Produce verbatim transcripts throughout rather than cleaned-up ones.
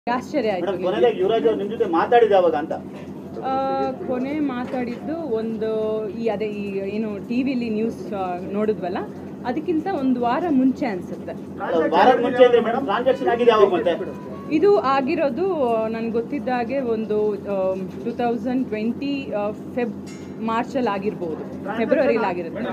ಆಶ್ಚರ್ಯ ಆಯ್ತು. ಯುವರಾಜ್ ಅವರು ನಿಮ್ಮ ಜೊತೆ ಮಾತಾಡಿದ ಯಾವಾಗ ಅಂತ? ಕೊನೆ ಮಾತಾಡಿದ್ದು ಒಂದು ಈ ಅದೇ ಈ ಏನು ಟಿವಿಲಿ ನ್ಯೂಸ್ ನೋಡಿದ್ವಲ್ಲ ಅದಕ್ಕಿಂತ ಒಂದು ವಾರ ಮುಂಚೆ ಅನ್ಸುತ್ತೆ. ಇದು ಆಗಿರೋದು ನನಗೆ ಗೊತ್ತಿದ್ದಾಗೆ ಒಂದು ಟೂ ತೌಸಂಡ್ ಟ್ವೆಂಟಿ ಫೆಬ್ ಮಾರ್ಚಲ್ಲಿ ಆಗಿರ್ಬೋದು, ಫೆಬ್ರವರಿಲಿ ಆಗಿರುತ್ತೆ.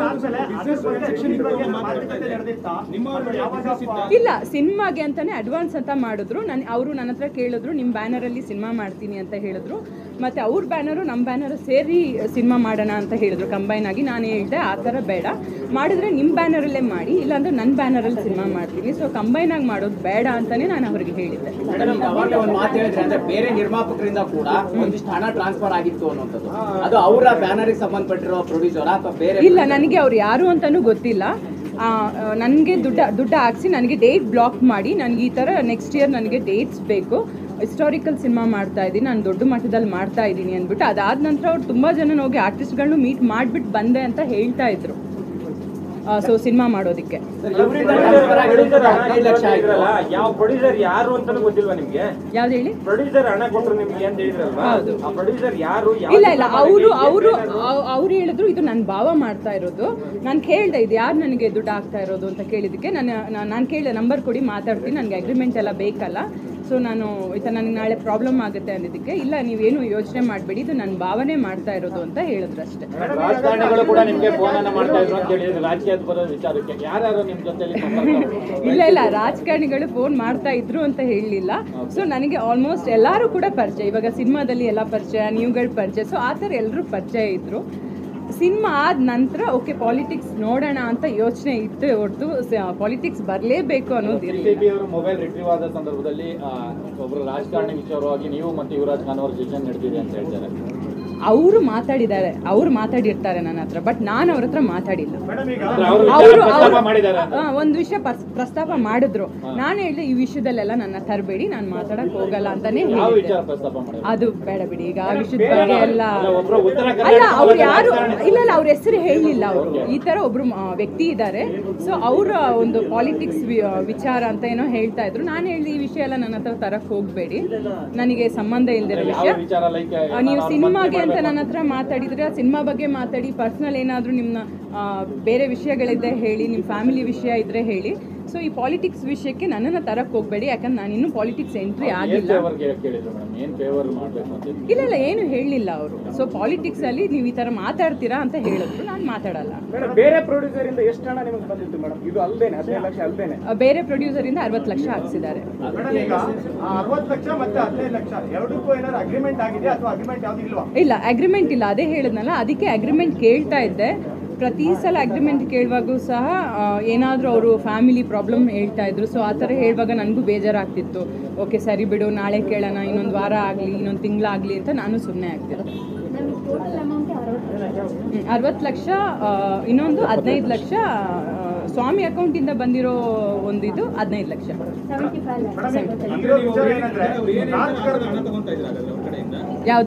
ಇಲ್ಲ, ಸಿನಿಮಾಗೆ ಅಂತಾನೆ ಅಡ್ವಾನ್ಸ್ ಅಂತ ಮಾಡಿದ್ರು. ನಾನು ಅವರು ನನ್ನ ಹತ್ರ ಕೇಳಿದ್ರು, ನಿಮ್ಮ ಬ್ಯಾನರಲ್ಲಿ ಸಿನಿಮಾ ಮಾಡ್ತೀನಿ ಅಂತ ಹೇಳಿದ್ರು. ಮತ್ತು ಅವ್ರ ಬ್ಯಾನರು ನಮ್ಮ ಬ್ಯಾನರು ಸೇರಿ ಸಿನಿಮಾ ಮಾಡೋಣ ಅಂತ ಹೇಳಿದ್ರು, ಕಂಬೈನ್ ಆಗಿ. ನಾನು ಹೇಳಿದೆ ಆ ಥರ ಬೇಡ, ಮಾಡಿದ್ರೆ ನಿಮ್ಮ ಬ್ಯಾನರಲ್ಲೇ ಮಾಡಿ, ಇಲ್ಲಾಂದ್ರೆ ನನ್ನ ಬ್ಯಾನರಲ್ಲಿ ಸಿನಿಮಾ ಮಾಡ್ತೀನಿ, ಸೊ ಕಂಬೈನ್ ಆಗಿ ಮಾಡೋದು ಬೇಡ ಅಂತಲೇ ನಾನು ಅವ್ರಿಗೆ ಹೇಳಿದ್ದೆ. ಒಂದು ಮಾತು ಹೇಳಿದ್ರೆ ಅಂದ್ರೆ ಬೇರೆ ನಿರ್ಮಾಪಕರಿಂದ ಕೂಡ ಒಂದಿಷ್ಟು ಹಣ ಟ್ರಾನ್ಸ್ಫರ್ ಆಗಿತ್ತು ಅನ್ನೋಂಥದ್ದು, ಅದು ಅವರ ಬ್ಯಾನರ್ಗೆ ಸಂಬಂಧಪಟ್ಟಿರೋ ಪ್ರೊಡ್ಯೂಸರ್ ಅಥವಾ ಬೇರೆ? ಇಲ್ಲ, ನನಗೆ ಅವ್ರು ಯಾರು ಅಂತಲೂ ಗೊತ್ತಿಲ್ಲ. ನನಗೆ ದುಡ್ಡ ದುಡ್ಡು ಹಾಕ್ಸಿ ನನಗೆ ಡೇಟ್ ಬ್ಲಾಕ್ ಮಾಡಿ, ನನಗೆ ಈ ಥರ ನೆಕ್ಸ್ಟ್ ಇಯರ್ ನನಗೆ ಡೇಟ್ಸ್ ಬೇಕು, ಹಿಸ್ಟಾರಿಕಲ್ ಸಿನಿಮಾ ಮಾಡ್ತಾ ಇದ್ದೀನಿ, ನಾನು ದೊಡ್ಡ ಮಟ್ಟದಲ್ಲಿ ಮಾಡ್ತಾ ಇದ್ದೀನಿ ಅಂದ್ಬಿಟ್ಟು, ಅದಾದ ನಂತರ ಅವ್ರು ತುಂಬ ಜನ ಹೋಗಿ ಆರ್ಟಿಸ್ಟ್ಗಳನ್ನೂ ಮೀಟ್ ಮಾಡಿಬಿಟ್ಟು ಬಂದೆ ಅಂತ ಹೇಳ್ತಾ ಇದ್ರು. ಸೊ ಸಿನಿಮಾ ಮಾಡೋದಕ್ಕೆ ಯಾವ ಪ್ರೊಡ್ಯೂಸರ್ ಯಾರು ಅಂತ ಗೊತ್ತಿಲ್ವಾ ನಿಮ್ಗೆ? ಯಾವ್ದು ಹೇಳಿ? ಪ್ರೊಡ್ಯೂಸರ್ ಹಣ ಕೊಟ್ಟರು ನಿಮ್ಗೆ ಅಂತ ಹೇಳಿದ್ರಲ್ವಾ? ಹೌದು. ಆ ಪ್ರೊಡ್ಯೂಸರ್ ಯಾರು? ಇಲ್ಲ ಇಲ್ಲ, ಅವರು ಅವರು ಅವ್ರು ಹೇಳಿದ್ರು ಇದು ನನ್ನ ಭಾವ ಮಾಡ್ತಾ ಇರೋದು. ನಾನು ಕೇಳಿದೆ ಇದು ಯಾರು ನನಗೆ ದುಡ್ಡು ಆಗ್ತಾ ಇರೋದು ಅಂತ ಕೇಳಿದಕ್ಕೆ ನಾನು ನಾನು ಕೇಳಿದೆ ನಂಬರ್ ಕೊಡಿ ಮಾತಾಡ್ತೀನಿ, ನನಗೆ ಅಗ್ರಿಮೆಂಟ್ ಎಲ್ಲ ಬೇಕಲ್ಲ, ಸೊ ನಾನು ಈ ಥರ ನನಗೆ ನಾಳೆ ಪ್ರಾಬ್ಲಮ್ ಆಗುತ್ತೆ ಅಂದಿದ್ದಕ್ಕೆ ಇಲ್ಲ ನೀವೇನು ಯೋಚನೆ ಮಾಡಬೇಡಿ, ಇದು ನನ್ನ ಭಾವನೆ ಮಾಡ್ತಾ ಇರೋದು ಅಂತ ಹೇಳಿದ್ರು ಅಷ್ಟೇ. ರಾಜಕಾರಣಿಗಳು ಕೂಡ ನಿಮಗೆ ಫೋನ್ ಅನ್ನ ಮಾಡ್ತಾ ಇದ್ರು ಅಂತ ಹೇಳಿದ್ರು ರಾಜಕೀಯದ ಬರೋ ವಿಚಾರಕ್ಕೆ, ಯಾರ್ಯಾರು ನಿಮ್ಮ ಜೊತೆಲಿ? ಇಲ್ಲ ಇಲ್ಲ, ರಾಜಕಾರಣಿಗಳು ಫೋನ್ ಮಾಡ್ತಾ ಇದ್ರು ಅಂತ ಹೇಳಲಿಲ್ಲ. ಸೊ ನನಗೆ ಆಲ್ಮೋಸ್ಟ್ ಎಲ್ಲರೂ ಕೂಡ ಪರಿಚಯ, ಇವಾಗ ಸಿನಿಮಾದಲ್ಲಿ ಎಲ್ಲ ಪರಿಚಯ, ನೀವುಗಳ ಪರಿಚಯ, ಸೊ ಆ ಥರ ಎಲ್ಲರೂ ಪರಿಚಯ ಇದ್ರು. ಸಿನಿಮಾ ಆದ ನಂತರ ಓಕೆ ಪಾಲಿಟಿಕ್ಸ್ ನೋಡೋಣ ಅಂತ ಯೋಚನೆ ಇತ್ತು ಹೊರತು ಪಾಲಿಟಿಕ್ಸ್ ಬರಲೇಬೇಕು ಅನ್ನೋದು ಸಿಸಿಬಿ ಅವರು ಮೊಬೈಲ್ ರಿಟ್ರೀವ್ ಆದ ಸಂದರ್ಭದಲ್ಲಿ ಒಬ್ಬರು ರಾಜಕಾರಣಿ ವಿಚಾರವಾಗಿ ನೀವು ಮತ್ತು ಯುವರಾಜ್ ಖಾನ್ ಅವರು ಸೆಷನ್ ನಡೆದಿದೆ ಅಂತ ಹೇಳ್ತಾರೆ. ಅವರು ಮಾತಾಡಿದ್ದಾರೆ, ಅವ್ರು ಮಾತಾಡಿರ್ತಾರೆ ನನ್ನ ಹತ್ರ, ಬಟ್ ನಾನು ಅವ್ರ ಹತ್ರ ಮಾತಾಡಿಲ್ಲ. ಅವರು ಒಂದು ವಿಷಯ ಪ್ರಸ್ತಾಪ ಮಾಡಿದ್ರು, ನಾನು ಹೇಳಿದೆ ಈ ವಿಷಯದಲ್ಲೆಲ್ಲ ನನ್ನ ತರಬೇಡಿ, ನಾನು ಮಾತಾಡಕ್ ಹೋಗಲ್ಲ ಅಂತಾನೆ ಹೇಳಿದ್ದೆ. ಅದು ಬೇಡ ಬಿಡಿ, ಈಗ ಆ ವಿಷಯದ ಬಗ್ಗೆ ಎಲ್ಲ ಅಲ್ಲ. ಅವ್ರು ಯಾರು ಇಲ್ಲ ಇಲ್ಲ, ಅವ್ರ ಹೆಸರು ಹೇಳಲಿಲ್ಲ. ಅವರು ಈ ತರ ಒಬ್ರು ವ್ಯಕ್ತಿ ಇದ್ದಾರೆ, ಸೊ ಅವರ ಒಂದು ಪಾಲಿಟಿಕ್ಸ್ ವಿಚಾರ ಅಂತ ಏನೋ ಹೇಳ್ತಾ ಇದ್ರು. ನಾನು ಹೇಳಿದೆ ಈ ವಿಷಯ ಎಲ್ಲ ನನ್ನ ಹತ್ರ ತರಕ್ ಹೋಗ್ಬೇಡಿ, ನನಗೆ ಸಂಬಂಧ ಇಲ್ದಿರೋ ವಿಷಯ. ನೀವು ಸಿನಿಮಾಗೆ ಅಂತ ನನ್ನ ಹತ್ರ ಮಾತಾಡಿದ್ರೆ ಆ ಸಿನಿಮಾ ಬಗ್ಗೆ ಮಾತಾಡಿ, ಪರ್ಸನಲ್ ಏನಾದರೂ ನಿಮ್ಮ ಬೇರೆ ವಿಷಯಗಳಿದ್ದರೆ ಹೇಳಿ, ನಿಮ್ಮ ಫ್ಯಾಮಿಲಿ ವಿಷಯ ಇದ್ದರೆ ಹೇಳಿ. ಸೊ ಈ ಪಾಲಿಟಿಕ್ಸ್ ವಿಷಯಕ್ಕೆ ನನ್ನನ್ನು ತರಕ್ಕೆ ಹೋಗಬೇಡಿ, ಯಾಕಂದ್ರೆ ನಾನು ಇನ್ನೂ ಪಾಲಿಟಿಕ್ಸ್ ಎಂಟ್ರಿ ಆಗಿಲ್ಲ. ಇಲ್ಲ ಇಲ್ಲ, ಏನು ಹೇಳಲಿಲ್ಲ ಅವರು. ಸೊ ಪಾಲಿಟಿಕ್ಸ್ ಅಲ್ಲಿ ನೀವು ಈ ಥರ ಮಾತಾಡ್ತೀರಾ ಅಂತ ಹೇಳಿದ್ರು, ನಾನು ಮಾತಾಡಲ್ಲ. ಬೇರೆ ಪ್ರೊಡ್ಯೂಸರ್ ಇಂದ ಎಷ್ಟು ಹಣ ನಿಮಗೆ ಬಂದಿತ್ತು ಮೇಡಮ್? ಇದು ಅಲ್ದೇನೆ ಹದಿನೈದು ಲಕ್ಷ ಅಲ್ದೇನೆ? ಬೇರೆ ಪ್ರೊಡ್ಯೂಸರ್ ಇಂದ ಅರವತ್ತು ಲಕ್ಷ ಹಾಕ್ಸಿದ್ದಾರೆ. ಇಲ್ಲ, ಅಗ್ರಿಮೆಂಟ್ ಇಲ್ಲ, ಅದೇ ಹೇಳಿದ್ನಲ್ಲ, ಅದಕ್ಕೆ ಅಗ್ರಿಮೆಂಟ್ ಕೇಳ್ತಾ ಇದ್ದೆ. ಪ್ರತಿ ಸಲ ಅಗ್ರಿಮೆಂಟ್ ಕೇಳುವಾಗೂ ಸಹ ಏನಾದರೂ ಅವರು ಫ್ಯಾಮಿಲಿ ಪ್ರಾಬ್ಲಮ್ ಹೇಳ್ತಾ ಇದ್ರು. ಸೊ ಆ ಥರ ಹೇಳುವಾಗ ನನಗೂ ಬೇಜಾರಾಗ್ತಿತ್ತು. ಓಕೆ ಸರಿ ಬಿಡು, ನಾಳೆ ಕೇಳೋಣ, ಇನ್ನೊಂದು ವಾರ ಆಗಲಿ, ಇನ್ನೊಂದು ತಿಂಗಳಾಗಲಿ ಅಂತ ನಾನು ಸುಮ್ಮನೆ ಆಗ್ತಿದ್ದೆ. ಅರವತ್ತು ಲಕ್ಷ, ಇನ್ನೊಂದು ಹದಿನೈದು ಲಕ್ಷ ಸ್ವಾಮಿ ಅಕೌಂಟಿಂದ ಬಂದಿರೋ ಒಂದು ಇದು ಹದಿನೈದು ಲಕ್ಷ. ಯಾವುದು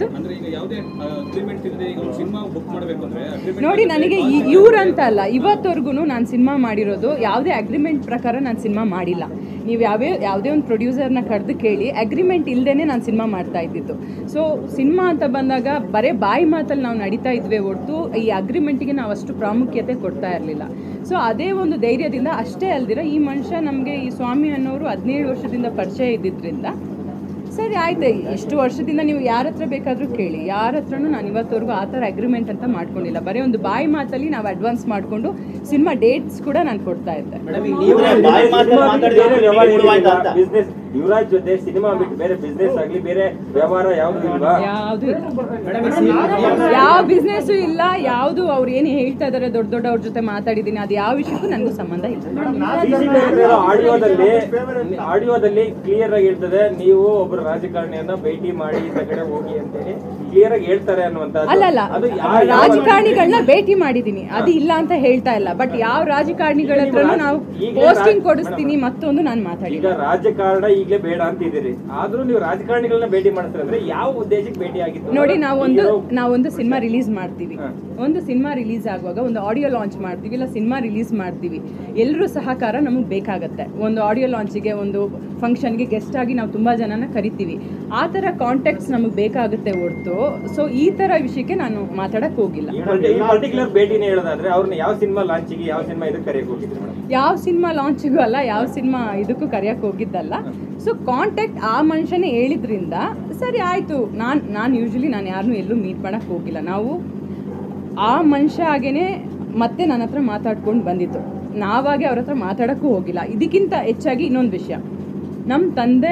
ನೋಡಿ, ನನಗೆ ಇವ್ರಂತ ಅಲ್ಲ, ಇವತ್ತವರೆಗೂ ನಾನು ಸಿನಿಮಾ ಮಾಡಿರೋದು ಯಾವುದೇ ಅಗ್ರಿಮೆಂಟ್ ಪ್ರಕಾರ ನಾನು ಸಿನಿಮಾ ಮಾಡಿಲ್ಲ. ನೀವು ಯಾವ್ಯಾವ ಯಾವುದೇ ಒಂದು ಪ್ರೊಡ್ಯೂಸರ್ನ ಕರೆದು ಕೇಳಿ, ಅಗ್ರಿಮೆಂಟ್ ಇಲ್ಲದೇ ನಾನು ಸಿನಿಮಾ ಮಾಡ್ತಾ ಇದ್ದಿದ್ದು. ಸೊ ಸಿನಿಮಾ ಅಂತ ಬಂದಾಗ ಬರೀ ಬಾಯಿ ಮಾತಲ್ಲಿ ನಾವು ನಡೀತಾ ಇದ್ವಿ ಹೊರತು ಈ ಅಗ್ರಿಮೆಂಟಿಗೆ ನಾವು ಅಷ್ಟು ಪ್ರಾಮುಖ್ಯತೆ ಕೊಡ್ತಾ ಇರಲಿಲ್ಲ. ಸೊ ಅದೇ ಒಂದು ಧೈರ್ಯದಿಂದ, ಅಷ್ಟೇ ಅಲ್ದಿರ ಈ ಮನುಷ್ಯ ನಮಗೆ, ಈ ಸ್ವಾಮಿ ಅನ್ನೋರು ಹದಿನೇಳು ವರ್ಷದಿಂದ ಪರಿಚಯ ಇದ್ದಿದ್ದರಿಂದ ಸರಿ ಆಯ್ತು, ಇಷ್ಟು ವರ್ಷದಿಂದ ನೀವು ಯಾರ ಹತ್ರ ಬೇಕಾದರೂ ಕೇಳಿ, ಯಾರ ಹತ್ರನೂ ನಾನು ಇವತ್ತವರೆಗೂ ಆ ಥರ ಅಗ್ರಿಮೆಂಟ್ ಅಂತ ಮಾಡ್ಕೊಂಡಿಲ್ಲ. ಬರೀ ಒಂದು ಬಾಯಿ ಮಾತಲ್ಲಿ ನಾವು ಅಡ್ವಾನ್ಸ್ ಮಾಡಿಕೊಂಡು ಸಿನಿಮಾ ಡೇಟ್ಸ್ ಕೂಡ ನಾನು ಕೊಡ್ತಾ ಇದ್ದೆ. ಯುವರಾಜ್ ಜೊತೆ ಸಿನಿಮಾ ಬಿಟ್ಟು ಬೇರೆ ಬಿಸ್ನೆಸ್ ಆಗಲಿ, ಬೇರೆ ವ್ಯವಹಾರ ಯಾವುದು ಇಲ್ವಾ? ಯಾವುದು ಇಲ್ಲ, ಯಾವ ಬಿಸ್ನೆಸ್ಸು ಇಲ್ಲ, ಯಾವುದು ಅವ್ರು ಏನು ಹೇಳ್ತಾ ಇದಾರೆ ದೊಡ್ಡ ದೊಡ್ಡ ಅವ್ರ ಜೊತೆ ಮಾತಾಡಿದ್ದೀನಿ, ಅದು ಯಾವ ವಿಷಯಕ್ಕೂ ನನಗೂ ಸಂಬಂಧ ಇಲ್ಲ. ಆಡಿಯೋದಲ್ಲಿ ಆಡಿಯೋದಲ್ಲಿ ಕ್ಲಿಯರ್ ಆಗಿ ಹೇಳ್ತದೆ, ನೀವು ಒಬ್ಬರು ರಾಜಕಾರಣಿಯನ್ನ ಭೇಟಿ ಮಾಡಿ ಇಂಥ ಕಡೆ ಹೋಗಿ ಅಂತೇಳಿ ಕ್ಲಿಯರ್ ಆಗಿ ಹೇಳ್ತಾರೆ ಅನ್ನುವಂಥದ್ದು. ಅಲ್ಲಲ್ಲ, ರಾಜಕಾರಣಿಗಳನ್ನ ಭೇಟಿ ಮಾಡಿದೀನಿ, ಅದು ಇಲ್ಲ ಅಂತ ಹೇಳ್ತಾ ಇಲ್ಲ. ಬಟ್ ಯಾವ ರಾಜಕಾರಣಿಗಳ ಹತ್ರನೂ ನಾವು ಪೋಸ್ಟಿಂಗ್ ಕೊಡಿಸ್ತೀನಿ ಮತ್ತೊಂದು ನಾನು ಮಾತಾಡಿ. ಈಗ ರಾಜಕಾರಣ ಈಗಲೇ ಬೇಡ ಅಂತಿದ್ದೀರಿ, ಆದ್ರೂ ನೀವು ರಾಜಕಾರಣಿಗಳನ್ನ ಭೇಟಿ ಮಾಡ್ತಾರೆ ಅಂದ್ರೆ ಯಾವ ಉದ್ದೇಶಕ್ಕೆ ಭೇಟಿ ಆಗಿತ್ತು? ನೋಡಿ, ನಾವೊಂದು ನಾವೊಂದು ಸಿನಿಮಾ ರಿಲೀಸ್ ಮಾಡ್ತೀವಿ, ಒಂದು ಸಿನಿಮಾ ರಿಲೀಸ್ ಆಗುವಾಗ ಒಂದು ಆಡಿಯೋ ಲಾಂಚ್ ಮಾಡ್ತೀವಿ, ಇಲ್ಲ ಸಿನಿಮಾ ರಿಲೀಸ್ ಮಾಡ್ತೀವಿ, ಎಲ್ಲರೂ ಸಹಕಾರ ನಮಗೆ ಬೇಕಾಗತ್ತೆ. ಒಂದು ಆಡಿಯೋ ಲಾಂಚಿಗೆ ಒಂದು ಫಂಕ್ಷನ್ಗೆ ಗೆಸ್ಟ್ ಆಗಿ ನಾವು ತುಂಬ ಜನನ ಕರಿತೀವಿ. ಆ ಥರ ಕಾಂಟ್ಯಾಕ್ಟ್ಸ್ ನಮಗೆ ಬೇಕಾಗುತ್ತೆ ಹೊರತು ಸೊ ಈ ಥರ ವಿಷಯಕ್ಕೆ ನಾನು ಮಾತಾಡಕ್ಕೆ ಹೋಗಿಲ್ಲ. ಪರ್ಟಿಕ್ಯುಲರ್ ಭೇಟಿನೇ ಹೇಳೋದಾದ್ರೆ ಅವ್ರನ್ನ ಯಾವ ಸಿನಿಮಾ ಲಾಂಚಿಗೆ ಯಾವ ಸಿನಿಮಾ ಇದಕ್ಕೆ ಕರೆಯಕ್ಕೆ ಹೋಗಿದ್ರು ಮೇಡಮ್? ಯಾವ ಸಿನಿಮಾ ಲಾಂಚಿಗೂ ಅಲ್ಲ, ಯಾವ ಸಿನಿಮಾ ಇದಕ್ಕೂ ಕರೆಯಕ್ಕೆ ಹೋಗಿದ್ದಲ್ಲ. ಸೊ ಕಾಂಟ್ಯಾಕ್ಟ್ ಆ ಮನುಷ್ಯನೇ ಹೇಳಿದ್ರಿಂದ ಸರಿ ಆಯಿತು. ನಾನು ನಾನು ಯೂಶ್ವಲಿ ನಾನು ಯಾರನ್ನೂ ಎಲ್ಲೂ ಮೀಟ್ ಮಾಡೋಕ್ಕೆ ಹೋಗಿಲ್ಲ. ನಾವು ಆ ಮನುಷ್ಯ ಹಾಗೇ ಮತ್ತೆ ನನ್ನ ಹತ್ರ ಮಾತಾಡ್ಕೊಂಡು ಬಂದಿತ್ತು. ನಾವಾಗೆ ಅವ್ರ ಹತ್ರ ಮಾತಾಡೋಕ್ಕೂ ಹೋಗಿಲ್ಲ. ಇದಕ್ಕಿಂತ ಹೆಚ್ಚಾಗಿ ಇನ್ನೊಂದು ವಿಷಯ, ನಮ್ಮ ತಂದೆ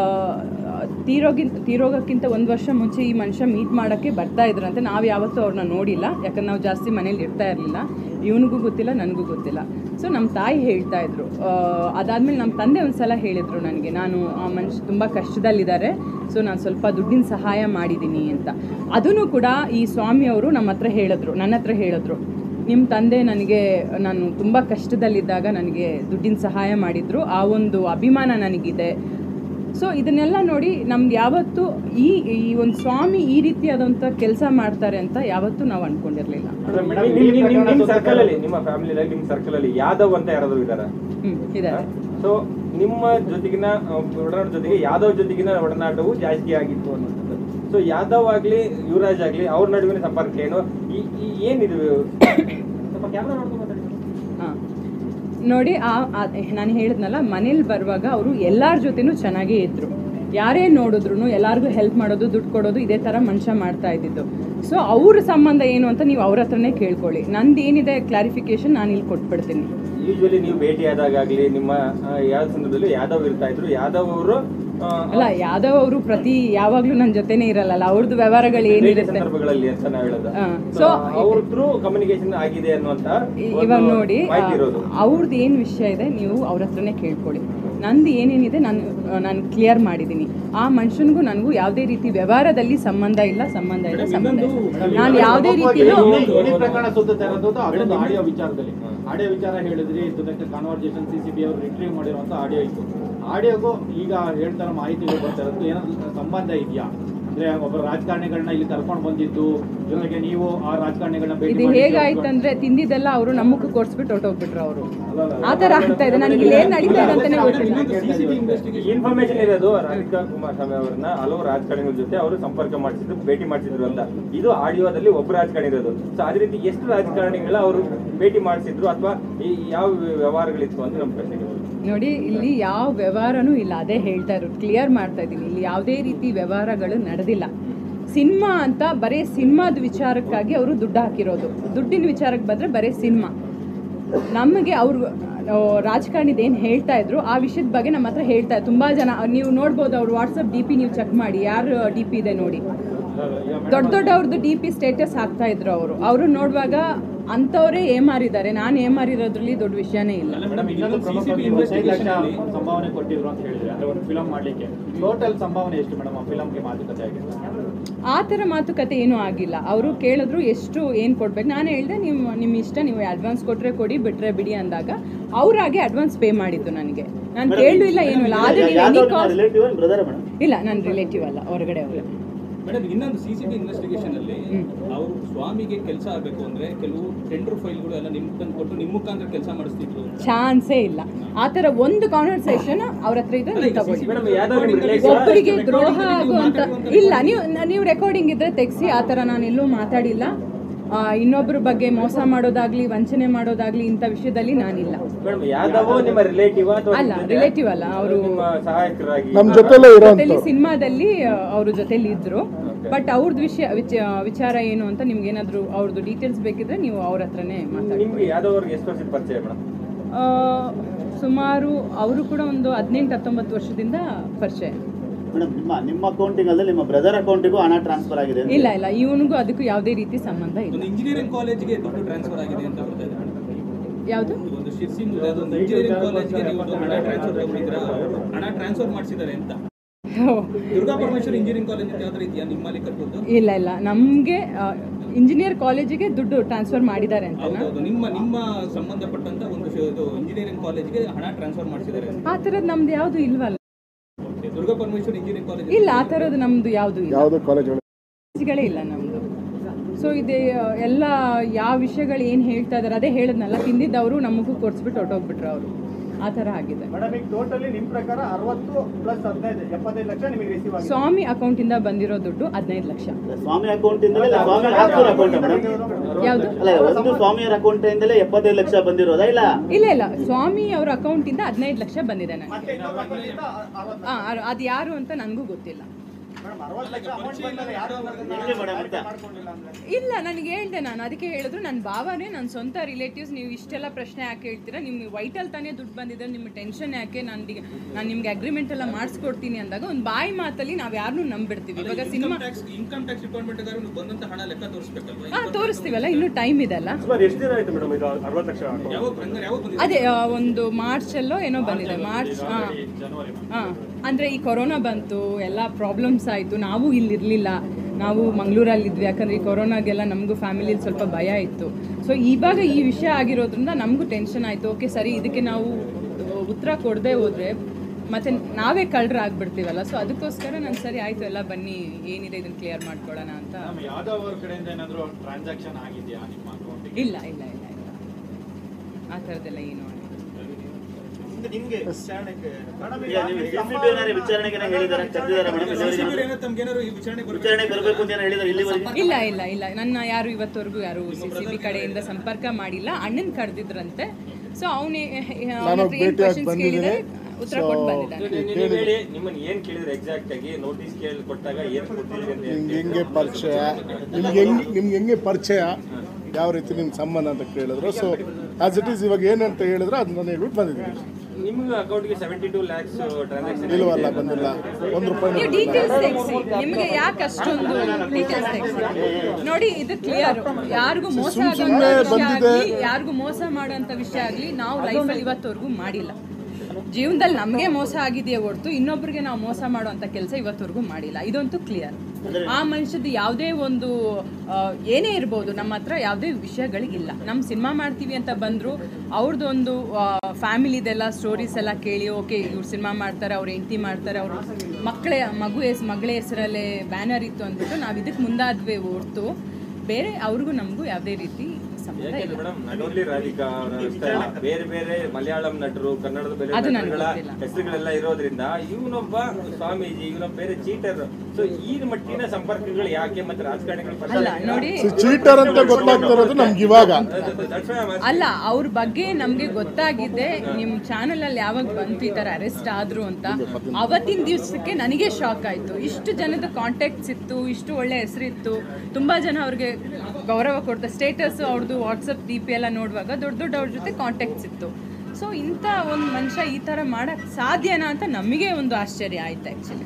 ತೀರೋಗಿಂತ ತೀರೋಗೋಕ್ಕಿಂತ ಒಂದು ವರ್ಷ ಮುಂಚೆ ಈ ಮನುಷ್ಯ ಮೀಟ್ ಮಾಡೋಕ್ಕೆ ಬರ್ತಾ ಇದ್ರಂತೆ. ನಾವು ಯಾವತ್ತೂ ಅವ್ರನ್ನ ನೋಡಿಲ್ಲ, ಯಾಕಂದ್ರೆ ನಾವು ಜಾಸ್ತಿ ಮನೇಲಿ ಇರ್ತಾ ಇರಲಿಲ್ಲ. ಇವನಿಗೂ ಗೊತ್ತಿಲ್ಲ, ನನಗೂ ಗೊತ್ತಿಲ್ಲ. ಸೊ ನಮ್ಮ ತಾಯಿ ಹೇಳ್ತಾ ಇದ್ರು. ಅದಾದಮೇಲೆ ನಮ್ಮ ತಂದೆ ಒಂದು ಸಲ ಹೇಳಿದರು ನನಗೆ, ನಾನು ಆ ಮನುಷ್ಯ ತುಂಬ ಕಷ್ಟದಲ್ಲಿದ್ದಾರೆ, ಸೊ ನಾನು ಸ್ವಲ್ಪ ದುಡ್ಡಿನ ಸಹಾಯ ಮಾಡಿದ್ದೀನಿ ಅಂತ. ಅದನ್ನು ಕೂಡ ಈ ಸ್ವಾಮಿಯವರು ನಮ್ಮ ಹತ್ರ ಹೇಳಿದ್ರು, ನನ್ನ ಹತ್ರ ಹೇಳಿದ್ರು, ನಿಮ್ಮ ತಂದೆ ನನಗೆ ನಾನು ತುಂಬ ಕಷ್ಟದಲ್ಲಿದ್ದಾಗ ನನಗೆ ದುಡ್ಡಿನ ಸಹಾಯ ಮಾಡಿದರು, ಆ ಒಂದು ಅಭಿಮಾನ ನನಗಿದೆ. ಸೊ ಇದನ್ನೆಲ್ಲ ನೋಡಿ ನಮ್ಗೆ ಯಾವತ್ತೂ ಈ ಈ ಒಂದು ಸ್ವಾಮಿ ಈ ರೀತಿಯಾದಂಥ ಕೆಲಸ ಮಾಡ್ತಾರೆ ಅಂತ ಯಾವತ್ತೂ ನಾವು ಅನ್ಕೊಂಡಿರ್ಲಿಲ್ಲ. ನಿಮ್ಮ ಸರ್ಕಲ್ ಅಲ್ಲಿ, ನಿಮ್ಮ ಫ್ಯಾಮಿಲಿ ನಿಮ್ಮ ಸರ್ಕಲ್ ಅಲ್ಲಿ ಯಾದವ್ ಅಂತ ಯಾರಾದ್ರೂ ಇದಾರ? ಹ್ಮ್ ಇದ್ದಾರೆ. ಸೊ ನಿಮ್ಮ ಜೊತೆಗಿನ ಒಡನಾಟ ಜೊತೆಗೆ ಯಾದವ್ ಜೊತೆಗಿನ ಒಡನಾಟವು ಜಾಸ್ತಿ ಆಗಿತ್ತು ಅನ್ನೋದು. ಸೊ ಯಾದವ್ ಆಗ್ಲಿ ಯುವರಾಜ್ ಆಗ್ಲಿ ಅವ್ರ ನಡುವಿನ ಸಂಪರ್ಕ ಏನು, ಏನಿದು? ಸ್ವಲ್ಪ ಕ್ಯಾಮ್ರಾ ನೋಡ್ಕೊಂಡು ಮಾತಾಡಿ. ಹಾಂ ನೋಡಿ, ಆ ನಾನು ಹೇಳಿದ್ನಲ್ಲ, ಮನೇಲಿ ಬರುವಾಗ ಅವರು ಎಲ್ಲರ ಜೊತೆನೂ ಚೆನ್ನಾಗೇ ಇದ್ದರು. ಯಾರೇ ನೋಡಿದ್ರು ಎಲ್ಲರಿಗೂ ಹೆಲ್ಪ್ ಮಾಡೋದು, ದುಡ್ಡು ಕೊಡೋದು, ಇದೇ ಥರ ಮನುಷ್ಯ ಮಾಡ್ತಾ ಇದ್ದಿದ್ದು. ಸೊ ಅವ್ರ ಸಂಬಂಧ ಏನು ಅಂತ ನೀವು ಅವ್ರ ಹತ್ರನೇ ಕೇಳ್ಕೊಳ್ಳಿ. ನಂದು ಏನಿದೆ ಕ್ಲಾರಿಫಿಕೇಶನ್ ನಾನು ಇಲ್ಲಿ ಕೊಟ್ಬಿಡ್ತೀನಿ. ಯೂಶ್ವಲಿ ನೀವು ಭೇಟಿ ಆದಾಗಲಿ ನಿಮ್ಮ ಯಾವ ಸಂದರ್ಭದಲ್ಲಿ ಯಾದವ್ ಇರ್ತಾ ಇದ್ರು, ಯಾದವ್ ಅವರು ಅಲ್ಲ ಯಾದವ್ ಅವರು ಪ್ರತಿ ಯಾವಾಗ್ಲೂ ನನ್ನ ಜೊತೆನೇ ಇರಲ್ಲ, ಅವ್ರದ್ದು ವ್ಯವಹಾರಗಳು ಏನಿರುತ್ತೆ ಸಂದರ್ಭಗಳಲ್ಲಿ ಅಂತ ನಾವು ಹೇಳೋದು. ಸೊ ಅವ್ರ ಥ್ರೂ ಕಮ್ಯುನಿಕೇಶನ್ ಆಗಿದೆ ಅನ್ನುವಂತ ಇವಾಗ ನೋಡಿ, ಅವ್ರದ್ದು ಏನು ವಿಷಯ ಇದೆ ನೀವು ಅವ್ರ ಹತ್ರನೇ ಕೇಳ್ಕೊಳ್ಳಿ. ನಂದು ಏನೇನಿದೆ ನಾನು ನಾನು ಕ್ಲಿಯರ್ ಮಾಡಿದ್ದೀನಿ. ಆ ಮನುಷ್ಯನಿಗೂ ನನಗೂ ಯಾವುದೇ ರೀತಿ ವ್ಯವಹಾರದಲ್ಲಿ ಸಂಬಂಧ ಇಲ್ಲ, ಸಂಬಂಧ ಇಲ್ಲ, ಸಂಬಂಧ ಇಲ್ಲ. ನಾನು ಯಾವುದೇ ರೀತಿ ಪ್ರಕರಣ ಸುತ್ತಾ ಇರೋದು ಅದೊಂದು ಆಡಿಯೋ ವಿಚಾರದಲ್ಲಿ. ಆಡಿಯೋ ವಿಚಾರ ಹೇಳಿದ್ರಿ, ಇದಕ್ಕೆ ಕಾನ್ವರ್ಸೇಷನ್ ಸಿ ಸಿ ಬಿ ಅವರು ರಿಟ್ರೀವ್ ಮಾಡಿರುವಂತ ಆಡಿಯೋ ಇತ್ತು. ಆಡಿಯೋಗೂ ಈಗ ಹೇಳ್ತಾರ ಮಾಹಿತಿಗಳು ಬರ್ತಾ ಇರೋದು ಏನಾದ್ರು ಸಂಬಂಧ ಇದೆಯಾ? ಅಂದ್ರೆ ಒಬ್ಬ ರಾಜಕಾರಣಿಗಳನ್ನ ಇಲ್ಲಿ ಕರ್ಕೊಂಡು ಬಂದಿದ್ದು ಜೊತೆಗೆ ನೀವು ಆ ರಾಜಕಾರಣಿಗಳನ್ನ ಇದು ಹೇಗಾಯ್ತಂದ್ರೆ ತಿಂದಿದ್ದೆಲ್ಲ ಅವರು ನಮ್ಮಕ್ಕೆ ಕೊಡ್ಸ್ಬಿಟ್ಟು ಹೊರಟೋಗ್ಬಿಟ್ರು. ಅವರು ಆ ತರ ಆಗ್ತಾ ಇದೆ. ನನಗೆ ಇಲ್ಲಿ ಏನ್ ನಡೀತಾ ಇದೆ ಅಂತಾನೆ ಗೊತ್ತಿಲ್ಲ. ಇನ್ಫಾರ್ಮೇಶನ್ ಇರೋದು ರಾಧಿಕಾ ಕುಮಾರಸ್ವಾಮಿ ಅವರನ್ನ ಹಲವು ರಾಜಕಾರಣಿಗಳ ಜೊತೆ ಅವರು ಸಂಪರ್ಕ ಮಾಡಿಸಿದ್ರು, ಭೇಟಿ ಮಾಡಿಸಿದ್ರು ಅಂತ. ಇದು ಆಡಿಯೋದಲ್ಲಿ ಒಬ್ಬ ರಾಜಕಾರಣಿ ಇರೋದು. ಸೊ ಅದೇ ರೀತಿ ಎಷ್ಟು ರಾಜಕಾರಣಿಗಳ ಅವರು ಭೇಟಿ ಮಾಡಿಸಿದ್ರು ಅಥವಾ ಯಾವ ವ್ಯವಹಾರಗಳಿತ್ತು ಅಂತ ನಮ್ಮ ಪ್ರಶ್ನೆ. ನೋಡಿ, ಇಲ್ಲಿ ಯಾವ ವ್ಯವಹಾರನೂ ಇಲ್ಲ, ಅದೇ ಹೇಳ್ತಾ ಇರೋದು, ಕ್ಲಿಯರ್ ಮಾಡ್ತಾ ಇದ್ದೀನಿ. ಇಲ್ಲಿ ಯಾವುದೇ ರೀತಿ ವ್ಯವಹಾರಗಳು ನಡೆದಿಲ್ಲ. ಸಿನಿಮಾ ಅಂತ ಬರೀ ಸಿನಿಮಾದ ವಿಚಾರಕ್ಕಾಗಿ ಅವರು ದುಡ್ಡು ಹಾಕಿರೋದು. ದುಡ್ಡಿನ ವಿಚಾರಕ್ಕೆ ಬಂದರೆ ಬರೀ ಸಿನಿಮಾ. ನಮಗೆ ಅವರು ರಾಜಕಾರಣಿದ ಏನು ಹೇಳ್ತಾ ಇದ್ರು ಆ ವಿಷಯದ ಬಗ್ಗೆ ನಮ್ಮ ಹತ್ರ ಹೇಳ್ತಾ ಇದ್ರು ತುಂಬ ಜನ. ನೀವು ನೋಡ್ಬೋದು, ಅವ್ರ ವಾಟ್ಸಪ್ ಡಿ ಪಿ ನೀವು ಚೆಕ್ ಮಾಡಿ, ಯಾರು ಡಿ ಪಿ ಇದೆ ನೋಡಿ. ದೊಡ್ಡ ದೊಡ್ಡ ಅವ್ರದ್ದು ಡಿ ಪಿ ಸ್ಟೇಟಸ್ ಹಾಕ್ತಾ ಇದ್ರು ಅವರು. ಅವರು ನೋಡುವಾಗ ಅಂಥವರೇ ಏಮಾರಿದ್ದಾರೆ. ನಾನು ಏಮಾರಿರೋದ್ರಲ್ಲಿ ದೊಡ್ಡ ವಿಷಯನೇ ಇಲ್ಲ. ಸಂಭಾವನೆ ಕೊಟ್ಟಿದ್ರು ಅಂತ ಹೇಳಿದ್ರೆ ಅಂದ್ರೆ ಒಂದು ಫಿಲಂ ಮಾಡ್ಲಿಕ್ಕೆ ಟೋಟಲ್ ಸಂಭಾವನೆ ಎಷ್ಟು ಮೇಡಮ್ ಆ ಫಿಲಂಗೆ ಮಾತುಕತೆ ಆಗಿದೆ? ಆ ಥರ ಮಾತುಕತೆ ಏನೂ ಆಗಿಲ್ಲ. ಅವರು ಕೇಳಿದ್ರು ಎಷ್ಟು ಏನು ಕೊಡ್ಬೇಕು. ನಾನು ಹೇಳಿದೆ ನಿಮ್ಮ ನಿಮ್ಮ ಇಷ್ಟ, ನೀವು ಅಡ್ವಾನ್ಸ್ ಕೊಟ್ಟರೆ ಕೊಡಿ, ಬಿಟ್ಟರೆ ಬಿಡಿ ಅಂದಾಗ ಅವರಾಗೆ ಅಡ್ವಾನ್ಸ್ ಪೇ ಮಾಡಿದ್ದು ನನಗೆ. ನಾನು ಕೇಳೂ ಇಲ್ಲ, ಏನೂ ಇಲ್ಲ. ಆದರೆ ಇಲ್ಲ, ನನ್ನ ರಿಲೇಟಿವ್ ಅಲ್ಲ, ಹೊರಗಡೆ ಅವರು. ಮೇಡಮ್, ಇನ್ನೊಂದು ಸಿ ಸಿ ಬಿ ಇನ್ವೆಸ್ಟಿಗೇಷನ್ ಅಲ್ಲಿ ಅವರು ಸ್ವಾಮಿಗೆ ಕೆಲಸ ಆಗಬೇಕು ಅಂದ್ರೆ ಕೆಲವು ಟೆಂಡರ್ ಫೈಲ್ಗಳು ಎಲ್ಲ ನಿಮ್ ತಂದು ಕೊಟ್ಟು ನಿಮ್ಮ ಮುಖಾಂತರ ಕೆಲಸ ಮಾಡಿಸ್ತಿದ್ರು. ಚಾನ್ಸೇ ಇಲ್ಲ. ಆ ಥರ ಒಂದು ಕಾನ್ವರ್ಸೇಷನ್ ಅವ್ರ ಹತ್ರ ಇದ್ರೆ ನೀವು ತಗೊಳ್ಳಿ. ಒಬ್ಬರಿಗೆ ದ್ರೋಹ ಆಗುವಂತ ಇಲ್ಲ. ನೀವು ನೀವು ರೆಕಾರ್ಡಿಂಗ್ ಇದ್ರೆ ತೆಗ್ಸಿ. ಆ ಥರ ನಾನು ಎಲ್ಲೂ ಮಾತಾಡಿಲ್ಲ. ಇನ್ನೊಬ್ಬರ ಬಗ್ಗೆ ಮೋಸ ಮಾಡೋದಾಗ್ಲಿ, ವಂಚನೆ ಮಾಡೋದಾಗ್ಲಿ ಇಂಥ ವಿಷಯದಲ್ಲಿ ನಾನಿಲ್ಲ. ಅಲ್ಲ, ರಿಲೇಟಿವ್ ಅಲ್ಲ, ಅವರು ಜೊತೆಲಿ ಸಿನಿಮಾದಲ್ಲಿ ಅವ್ರ ಜೊತೆಲಿ ಇದ್ರು. ಬಟ್ ಅವ್ರದ್ದು ವಿಷಯ ವಿಚಾರ ಏನು ಅಂತ ನಿಮ್ಗೆ ಏನಾದ್ರು ಅವ್ರದ್ದು ಡೀಟೇಲ್ಸ್ ಬೇಕಿದ್ರೆ ನೀವು ಅವ್ರ ಹತ್ರನೇ ಮಾತಾಡಿ. ಸುಮಾರು ಅವರು ಕೂಡ ಒಂದು ಹದಿನೆಂಟು ಹತ್ತೊಂಬತ್ತು ವರ್ಷದಿಂದ ಪರಿಚಯ. ಮೇಡಮ್, ನಿಮ್ಮ ನಿಮ್ಮ ಅಕೌಂಟಿಂಗ್ ಅಲ್ಲದೆ ನಿಮ್ಮ ಬ್ರದರ್ ಅಕೌಂಟಿಗೂ ಹಣ ಟ್ರಾನ್ಸ್ಫರ್ ಆಗಿದೆ? ಇಲ್ಲ ಇಲ್ಲ, ಇವನಿಗೂ ಅದಕ್ಕೂ ಯಾವುದೇ ರೀತಿ ಸಂಬಂಧ ಇಲ್ಲ. ಒಂದು ಇಂಜಿನಿಯರಿಂಗ್ ಕಾಲೇಜಿಗೆ ದುಡ್ಡು ಟ್ರಾನ್ಸ್ಫರ್ ಆಗಿದೆ ಅಂತ ಬರ್ತಾ ಇದೆ. ಯಾವುದು? ಒಂದು ಶಿರ್ಸಿ ಒಂದು ಇಂಜಿನಿಯರಿಂಗ್ ಕಾಲೇಜಿಗೆ ನೀವು ಹಣ ಟ್ರಾನ್ಸ್ಫರ್ ಮಾಡಿದ್ರಾ? ಹಣ ಟ್ರಾನ್ಸ್ಫರ್ ಮಾಡಿಸಿದ್ದಾರೆ ಅಂತ. ದುರ್ಗಾ ಪರಮೇಶ್ವರ್ ಇಂಜಿನಿಯರಿಂಗ್ ಕಾಲೇಜ್ ಅಂತ ಯಾವ್ದು ಇದೆಯಾ ನಿಮ್ಮಲ್ಲಿ ಕಟ್ಟೋದು? ಇಲ್ಲ ಇಲ್ಲ, ನಮಗೆ ಇಂಜಿನಿಯರ್ ಕಾಲೇಜಿಗೆ ದುಡ್ಡು ಟ್ರಾನ್ಸ್ಫರ್ ಮಾಡಿದ್ದಾರೆ ಅಂತ. ಹೌದು, ನಿಮ್ಮ ನಿಮ್ಮ ಸಂಬಂಧಪಟ್ಟಂತ ಒಂದು ಇಂಜಿನಿಯರಿಂಗ್ ಕಾಲೇಜಿಗೆ ಹಣ ಟ್ರಾನ್ಸ್ಫರ್ ಮಾಡಿಸಿದ್ದಾರೆ. ಆ ಥರದ್ದು ನಮ್ದು ಯಾವುದು ಇಲ್ವಲ್ಲ. ದುರ್ಗಾ ಪರಮೇಶ್ವರ್ ಇಂಜಿನಿಯರಿಂಗ್ ಕಾಲೇಜ್ ಇಲ್ಲ, ಆ ಥರದ್ದು ನಮ್ದು ಯಾವುದು ಕಾಲೇಜ್ಗಳೇ ಇಲ್ಲ ನಮ್ದು. ಸೊ ಇದೆ ಎಲ್ಲ ಯಾವ ವಿಷಯಗಳು ಏನು ಹೇಳ್ತಾ ಇದ್ದಾರೆ ಅದೇ ಹೇಳಿದ್ನಲ್ಲ, ತಿಂದಿದ್ದವರು ನಮಗೂ ಕೊಡ್ಸ್ಬಿಟ್ಟು ಹೊರಟೋಗ್ಬಿಟ್ರು ಅವರು. ಆ ಥರ ಆಗಿದೆ. ಮೇಡಮ್ ಈಗ ಟೋಟಲಿ ನಿಮ್ಮ ಪ್ರಕಾರ ಅರವತ್ತು ಪ್ಲಸ್ ಹದಿನೈದು ಎಪ್ಪತ್ತೈದು ಲಕ್ಷ ನಿಮಗೆ ರಿಸೀವ್ ಆಗಿದೆ. ಸ್ವಾಮಿ ಅಕೌಂಟಿಂದ ಬಂದಿರೋ ದುಡ್ಡು ಹದಿನೈದು ಲಕ್ಷ. ಸ್ವಾಮಿ ಅಕೌಂಟ್ ಇಂದಲೇ ಸ್ವಾಮಿ ಹಾಕೂರ್ ಅಕೌಂಟ್ ಮೇಡಮ್ ಯಾವುದು? ಅಲ್ಲ, ಒಂದು ಸ್ವಾಮಿಯವರ ಅಕೌಂಟ್ ಇಂದಲೇ ಎಪ್ಪತ್ತೈದು ಲಕ್ಷ ಬಂದಿರೋದಾ? ಇಲ್ಲ ಇಲ್ಲ ಇಲ್ಲ ಸ್ವಾಮಿ ಅವರ ಅಕೌಂಟ್ ಇಂದ ಹದಿನೈದು ಲಕ್ಷ ಬಂದಿದೆ ನನಗೆ. ಹಾ, ಅದು ಯಾರು ಅಂತ ನನಗೂ ಗೊತ್ತಿಲ್ಲ. ಇಲ್ಲ, ನನಗೆ ಹೇಳ್ದೆ ನಾನು, ಅದಕ್ಕೆ ಹೇಳಿದ್ರು ನನ್ನ ಭಾವನೆ, ನನ್ನ ಸ್ವಂತ ರಿಲೇಟಿವ್ಸ್. ನೀವು ಇಷ್ಟೆಲ್ಲ ಪ್ರಶ್ನೆ ಯಾಕೆ ಹೇಳ್ತೀರಾ? ನಿಮ್ಗೆ ವೈಟಲ್ ತಾನೇ ದುಡ್ಡು ಬಂದಿದೆ, ನಿಮ್ಮ ಟೆನ್ಷನ್ ಯಾಕೆ? ನನಗೆ ನಾನು ನಿಮ್ಗೆ ಅಗ್ರಿಮೆಂಟ್ ಎಲ್ಲ ಮಾಡಿಸ್ಕೊಡ್ತೀನಿ ಅಂದಾಗ ಒಂದು ಬಾಯಿ ಮಾತಲ್ಲಿ ನಾವು ಯಾರನ್ನೂ ನಂಬಿಡ್ತೀವಿ. ಇವಾಗ ಸಿನಿಮಾ ಇನ್ಕಮ್ ಟ್ಯಾಕ್ಸ್ ಡಿಪಾರ್ಟ್ಮೆಂಟ್ ಬಂದಂತ ಹಣ ಲೆಕ್ಕ ತೋರಿಸಬೇಕಲ್ವಾ? ಹಾ, ತೋರಿಸ್ತೀವಲ್ಲ, ಇನ್ನೂ ಟೈಮ್ ಇದೆ ಅಲ್ಲ. ಎಷ್ಟು ದಿನ ಆಯ್ತು ಮೇಡಮ್ ಇದು ಅರವತ್ತು ಲಕ್ಷ? ಯಾವಾಗ ಯಾವಾಗ ಬಂದಿದೆ? ಅದೇ ಆ, ಒಂದು ಮಾರ್ಚ್ ಅಲ್ಲೋ ಏನೋ ಬಂದಿದೆ. ಮಾರ್ಚ್ ಹಾ ಹಾ ಅಂದ್ರೆ ಈ ಕೊರೋನಾ ಬಂತು, ಎಲ್ಲ ಪ್ರಾಬ್ಲಮ್ಸ್ ಆಯಿತು. ನಾವು ಇಲ್ಲಿ ಇರಲಿಲ್ಲ, ನಾವು ಮಂಗಳೂರಲ್ಲಿದ್ವಿ. ಯಾಕಂದರೆ ಈ ಕೊರೋನಾಗೆಲ್ಲ ನಮಗೂ ಫ್ಯಾಮಿಲಿಲಿ ಸ್ವಲ್ಪ ಭಯ ಇತ್ತು. ಸೊ ಇವಾಗ ಈ ವಿಷಯ ಆಗಿರೋದ್ರಿಂದ ನಮಗೂ ಟೆನ್ಷನ್ ಆಯಿತು. ಓಕೆ ಸರಿ, ಇದಕ್ಕೆ ನಾವು ಉತ್ತರ ಕೊಡದೆ ಹೋದರೆ ಮತ್ತೆ ನಾವೇ ಕಳ್ಳರಾಗ್ಬಿಡ್ತೀವಲ್ಲ. ಸೊ ಅದಕ್ಕೋಸ್ಕರ ನಾನು ಸರಿ ಆಯಿತು, ಎಲ್ಲ ಬನ್ನಿ ಏನಿದೆ ಇದನ್ನು ಕ್ಲಿಯರ್ ಮಾಡ್ಕೊಳ್ಳೋಣ ಅಂತ. ಯಾದವ್ ಅವ್ರ ಕಡೆಯಿಂದ ಏನಾದರೂ ಟ್ರಾನ್ಸಾಕ್ಷನ್ ಆಗಿದೆಯಾ ನಿಮ್ಮ ಅಕೌಂಟಿಗೆ? ಇಲ್ಲ ಇಲ್ಲ ಇಲ್ಲ ಇಲ್ಲ ಆ ಥರದ್ದೆಲ್ಲ ಏನು ಆಗಿಲ್ಲ. ನಿಮ್ಗೆ ವಿಚಾರಣೆಗೆ ವಿಚಾರಣೆಗೆ ಹೇಳಿದಾರೆ, ಕರೆದಿದ್ದಾರೆ ಮೇಡಮ್, ತಮ್ಗೇನಾದ್ರು ಈ ವಿಚಾರಣೆ ವಿಚಾರಣೆ ಬರಬೇಕು ಅಂತ ಹೇಳಿದಾರೆ ಇಲ್ಲಿವರೆಗೆ? ಇಲ್ಲ ಇಲ್ಲ ಇಲ್ಲ ನನ್ನ ಯಾರು ಇವತ್ತವರೆಗೂ ಯಾರು ಸಿ ಸಿ ಬಿ ಕಡೆಯಿಂದ ಸಂಪರ್ಕ ಮಾಡಿಲ್ಲ. ಅಣ್ಣನ್ ಕರೆದಿದ್ರಂತೆ. ಸೊ ಅವನೇ ಕೇಳಿದ್ರೆ ಉತ್ತರ ಕೊಟ್ಟು ಬಂದಿದ್ದಾನೆ. ಹೇಳಿ, ನಿಮ್ಮನ್ನ ಏನ್ ಕೇಳಿದ್ರೆ ಎಕ್ಸಾಕ್ಟ್ ಆಗಿ ನೋಟಿಸ್ ಕೇಳಿ ಕೊಟ್ಟಾಗ ಏನ್ ಕೊಟ್ಟಿದ್ರಿ ಅಂತ ನಿಮ್ಗೆ ಹೆಂಗೆ ಪರಿಚಯ, ನಿಮ್ಗೆ ಹೆಂಗೆ ನಿಮ್ಗೆ ಹೆಂಗೆ ಪರಿಚಯ, ಯಾವ ರೀತಿ ನಿಮ್ಮ ಸಂಬಂಧ ಅಂತ ಕೇಳಿದ್ರು. ಸೊ ಆಸ್ ಇಟ್ ಈಸ್ ಇವಾಗ ಏನಂತ ಹೇಳಿದ್ರೆ ಅದನ್ನ ನಾನು ಹೇಳ್ಬಿಟ್ಟು ಬಂದಿದ್ದೀನಿ. ನಿಮ್ಗೆ ಅಕೌಂಟ್ಗೆ ಸೆವೆಂಟಿ ಟೂ ಲ್ಯಾಕ್ಸ್ ಟ್ರಾನ್ಸಾಕ್ಷನ್ ಇಲ್ವಲ್ಲ, ಬಂದಿಲ್ಲ, ಒಂದು ರೂಪಾಯಿ ನೀವು ಡೀಟೇಲ್ಸ್ ತೆಗಿಸಿ. ನಿಮಗೆ ಯಾಕೆ ಅಷ್ಟೊಂದು ಡೀಟೇಲ್ಸ್ ತೆಗಿಸಿ? ನೋಡಿ, ಇದು ಕ್ಲಿಯರ್. ಯಾರಿಗೂ ಮೋಸ ಆಗೋಂಥ ವಿಷಯ ಆಗಲಿ, ಯಾರಿಗೂ ಮೋಸ ಮಾಡೋಂಥ ವಿಷಯ ಆಗಲಿ ನಾವು ಲೈಫಲ್ಲಿ ಇವತ್ತವರೆಗೂ ಮಾಡಿಲ್ಲ. ಜೀವನದಲ್ಲಿ ನಮಗೆ ಮೋಸ ಆಗಿದೆಯೇ ಹೊರತು ಇನ್ನೊಬ್ಬರಿಗೆ ನಾವು ಮೋಸ ಮಾಡುವಂಥ ಕೆಲಸ ಇವತ್ತವರೆಗೂ ಮಾಡಿಲ್ಲ. ಇದಂತೂ ಕ್ಲಿಯರ್. ಆ ಮನುಷ್ಯದ್ದು ಯಾವುದೇ ಒಂದು ಏನೇ ಇರ್ಬೋದು, ನಮ್ಮ ಹತ್ರ ಯಾವುದೇ ವಿಷಯಗಳಿಗಿಲ್ಲ. ನಮ್ಮ ಸಿನಿಮಾ ಮಾಡ್ತೀವಿ ಅಂತ ಬಂದರು, ಅವ್ರದ್ದೊಂದು ಫ್ಯಾಮಿಲಿದೆಲ್ಲ ಸ್ಟೋರೀಸ್ ಎಲ್ಲ ಕೇಳಿ, ಓಕೆ ಇವ್ರು ಸಿನಿಮಾ ಮಾಡ್ತಾರೆ, ಅವ್ರು ಹೆಂಡತಿ ಮಾಡ್ತಾರೆ, ಅವರು ಮಕ್ಕಳೇ ಮಗು ಹೆಸ್ ಮಗಳ ಹೆಸರಲ್ಲೇ ಬ್ಯಾನರ್ ಇತ್ತು ಅಂದ್ಬಿಟ್ಟು ನಾವು ಇದಕ್ಕೆ ಮುಂದಾದ್ವಿ ಹೊರತು ಬೇರೆ ಅವ್ರಿಗೂ ನಮಗೂ ಯಾವುದೇ ರೀತಿ ಸಂಬಂಧ ಇಲ್ಲ. ಮೇಡಮ್, ನಾಟ್ ಓನ್ಲಿ ರಾಧಿಕಾ ಅವರ ಅಷ್ಟೇ ಅಲ್ಲ, ಬೇರೆ ಬೇರೆ ಮಲಯಾಳಂ ನಟರು, ಕನ್ನಡದ ಬೇರೆ ನಟರುಗಳ ಹೆಸರುಗಳೆಲ್ಲ ಇರೋದ್ರಿಂದ ಇವನೊಬ್ಬ ಸ್ವಾಮೀಜಿ, ಇವನೊಬ್ಬ ಬೇರೆ ಚೀಟರ್. ಸೊ ಈ ಮಟ್ಟಿನ ಸಂಪರ್ಕಗಳು ಯಾಕೆ ಮತ್ತೆ ರಾಜಕಾರಣಿಗಳು ಅಲ್ಲ ನೋಡಿ, ಚೀಟರ್ ಅಂತ ಗೊತ್ತಾಗ್ತಿರೋದು ನಮ್ಗೆ ಇವಾಗ ಅಲ್ಲ, ಅವ್ರ ಬಗ್ಗೆ ನಮ್ಗೆ ಗೊತ್ತಾಗಿದೆ. ನಿಮ್ ಚಾನೆಲ್ ಅಲ್ಲಿ ಯಾವಾಗ ಬಂತು ಈ ತರ ಅರೆಸ್ಟ್ ಆದ್ರು ಅಂತ, ಅವತ್ತಿನ ದಿವಸಕ್ಕೆ ನನಗೆ ಶಾಕ್ ಆಯ್ತು. ಇಷ್ಟು ಜನದ ಕಾಂಟ್ಯಾಕ್ಟ್ಸ್ ಇತ್ತು, ಇಷ್ಟು ಒಳ್ಳೆ ಹೆಸರಿತ್ತು, ತುಂಬಾ ಜನ ಅವ್ರಿಗೆ ಗೌರವ ಕೊಡ್ತಾರೆ. ಸ್ಟೇಟಸ್ ಅವ್ರದ್ದು ವಾಟ್ಸಪ್ ಡಿ ಪಿ ಎಲ್ಲ ನೋಡುವಾಗ ದೊಡ್ಡ ದೊಡ್ಡ ಅವ್ರ ಜೊತೆ ಕಾಂಟ್ಯಾಕ್ಟ್ಸ್ ಇತ್ತು. ಸೊ ಇಂಥ ಒಂದು ಮನುಷ್ಯ ಈ ಥರ ಮಾಡಕ್ ಸಾಧ್ಯನಾ ಅಂತ ನಮಗೆ ಒಂದು ಆಶ್ಚರ್ಯ ಆಯ್ತು ಆ್ಯಕ್ಚುಲಿ.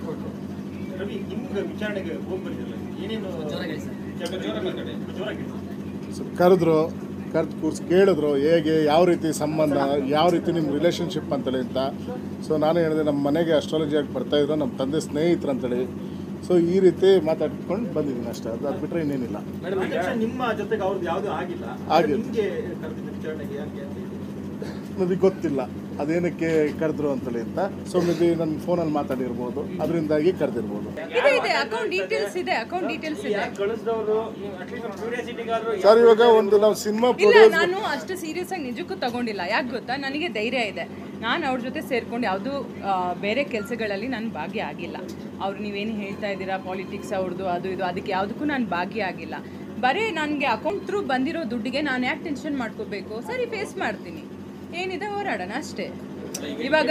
ಕರೆದ್ರು, ಕರೆದು ಕೂರ್ಸಿ ಕೇಳಿದ್ರು ಹೇಗೆ, ಯಾವ ರೀತಿ ಸಂಬಂಧ, ಯಾವ ರೀತಿ ನಿಮ್ಮ ರಿಲೇಷನ್ಶಿಪ್ ಅಂತೇಳಿ ಅಂತ. ಸೊ ನಾನು ಹೇಳಿದೆ, ನಮ್ಮ ಮನೆಗೆ ಅಸ್ಟ್ರಾಲಜಿಯಾಗಿ ಬರ್ತಾಯಿದ್ರು, ನಮ್ಮ ತಂದೆ ಸ್ನೇಹಿತರು ಅಂತೇಳಿ. ಸೊ ಈ ರೀತಿ ಮಾತಾಡ್ಕೊಂಡು ಬಂದಿದ್ದೀನಿ ಅಷ್ಟೇ, ಅದು ಅದು ಬಿಟ್ಟರೆ ಇನ್ನೇನಿಲ್ಲ. ನಿಮ್ಮ ಜೊತೆಗೆ ಅವ್ರದ್ದು ಯಾವುದು ಆಗಿಲ್ಲ, ಆಗಿಲ್ಲ, ನಿಮಗೆ ಕರೆದಿದ್ದ ವಿಚಾರಣೆಗೆ ಯಾಕೆ ಅಂತ ನನಗೆ ಗೊತ್ತಿಲ್ಲ ಅದೇನಕ್ಕೆ ಕರೆದ್ರು ಅಂತೇಳಿ ಅಂತ. ಸೊ ಮೇಬಿ ನನ್ನ ಫೋನಲ್ಲಿ ಮಾತಾಡಿರ್ಬೋದು, ಅದರಿಂದಾಗಿ ಕರೆದಿರ್ಬೋದು. ಇದೆ ಇದೆ ಅಕೌಂಟ್ ಡೀಟೇಲ್ಸ್ ಇದೆ, ಅಕೌಂಟ್ ಡೀಟೇಲ್ಸ್ ಇದೆ. ಕಳಿಸಿದವರು ಕ್ಯೂರಿಯಾಸಿಟಿಗಾದ್ರು ಸರ್ ಇವಾಗ ಒಂದು ನಾವು ಸಿನಿಮಾ ಇಲ್ಲ, ನಾನು ಅಷ್ಟು ಸೀರಿಯಸ್ ಆಗಿ ನಿಜಕ್ಕೂ ತಗೊಂಡಿಲ್ಲ. ಯಾಕೆ ಗೊತ್ತಾ, ನನಗೆ ಧೈರ್ಯ ಇದೆ. ನಾನು ಅವ್ರ ಜೊತೆ ಸೇರ್ಕೊಂಡು ಯಾವುದೂ ಬೇರೆ ಕೆಲಸಗಳಲ್ಲಿ ನಾನು ಭಾಗಿಯಾಗಿಲ್ಲ. ಅವ್ರು ನೀವೇನು ಹೇಳ್ತಾ ಇದ್ದೀರಾ ಪಾಲಿಟಿಕ್ಸ್ ಅವ್ರದ್ದು ಅದು ಇದು, ಅದಕ್ಕೆ ಯಾವುದಕ್ಕೂ ನಾನು ಭಾಗಿಯಾಗಿಲ್ಲ. ಬರೀ ನನಗೆ ಅಕೌಂಟ್ ಥ್ರೂ ಬಂದಿರೋ ದುಡ್ಡಿಗೆ ನಾನು ಯಾಕೆ ಟೆನ್ಷನ್ ಮಾಡ್ಕೋಬೇಕು? ಸರಿ, ಫೇಸ್ ಮಾಡ್ತೀನಿ, ಏನಿದೆ ಹೋರಾಡೋಣ ಅಷ್ಟೇ. ಇವಾಗ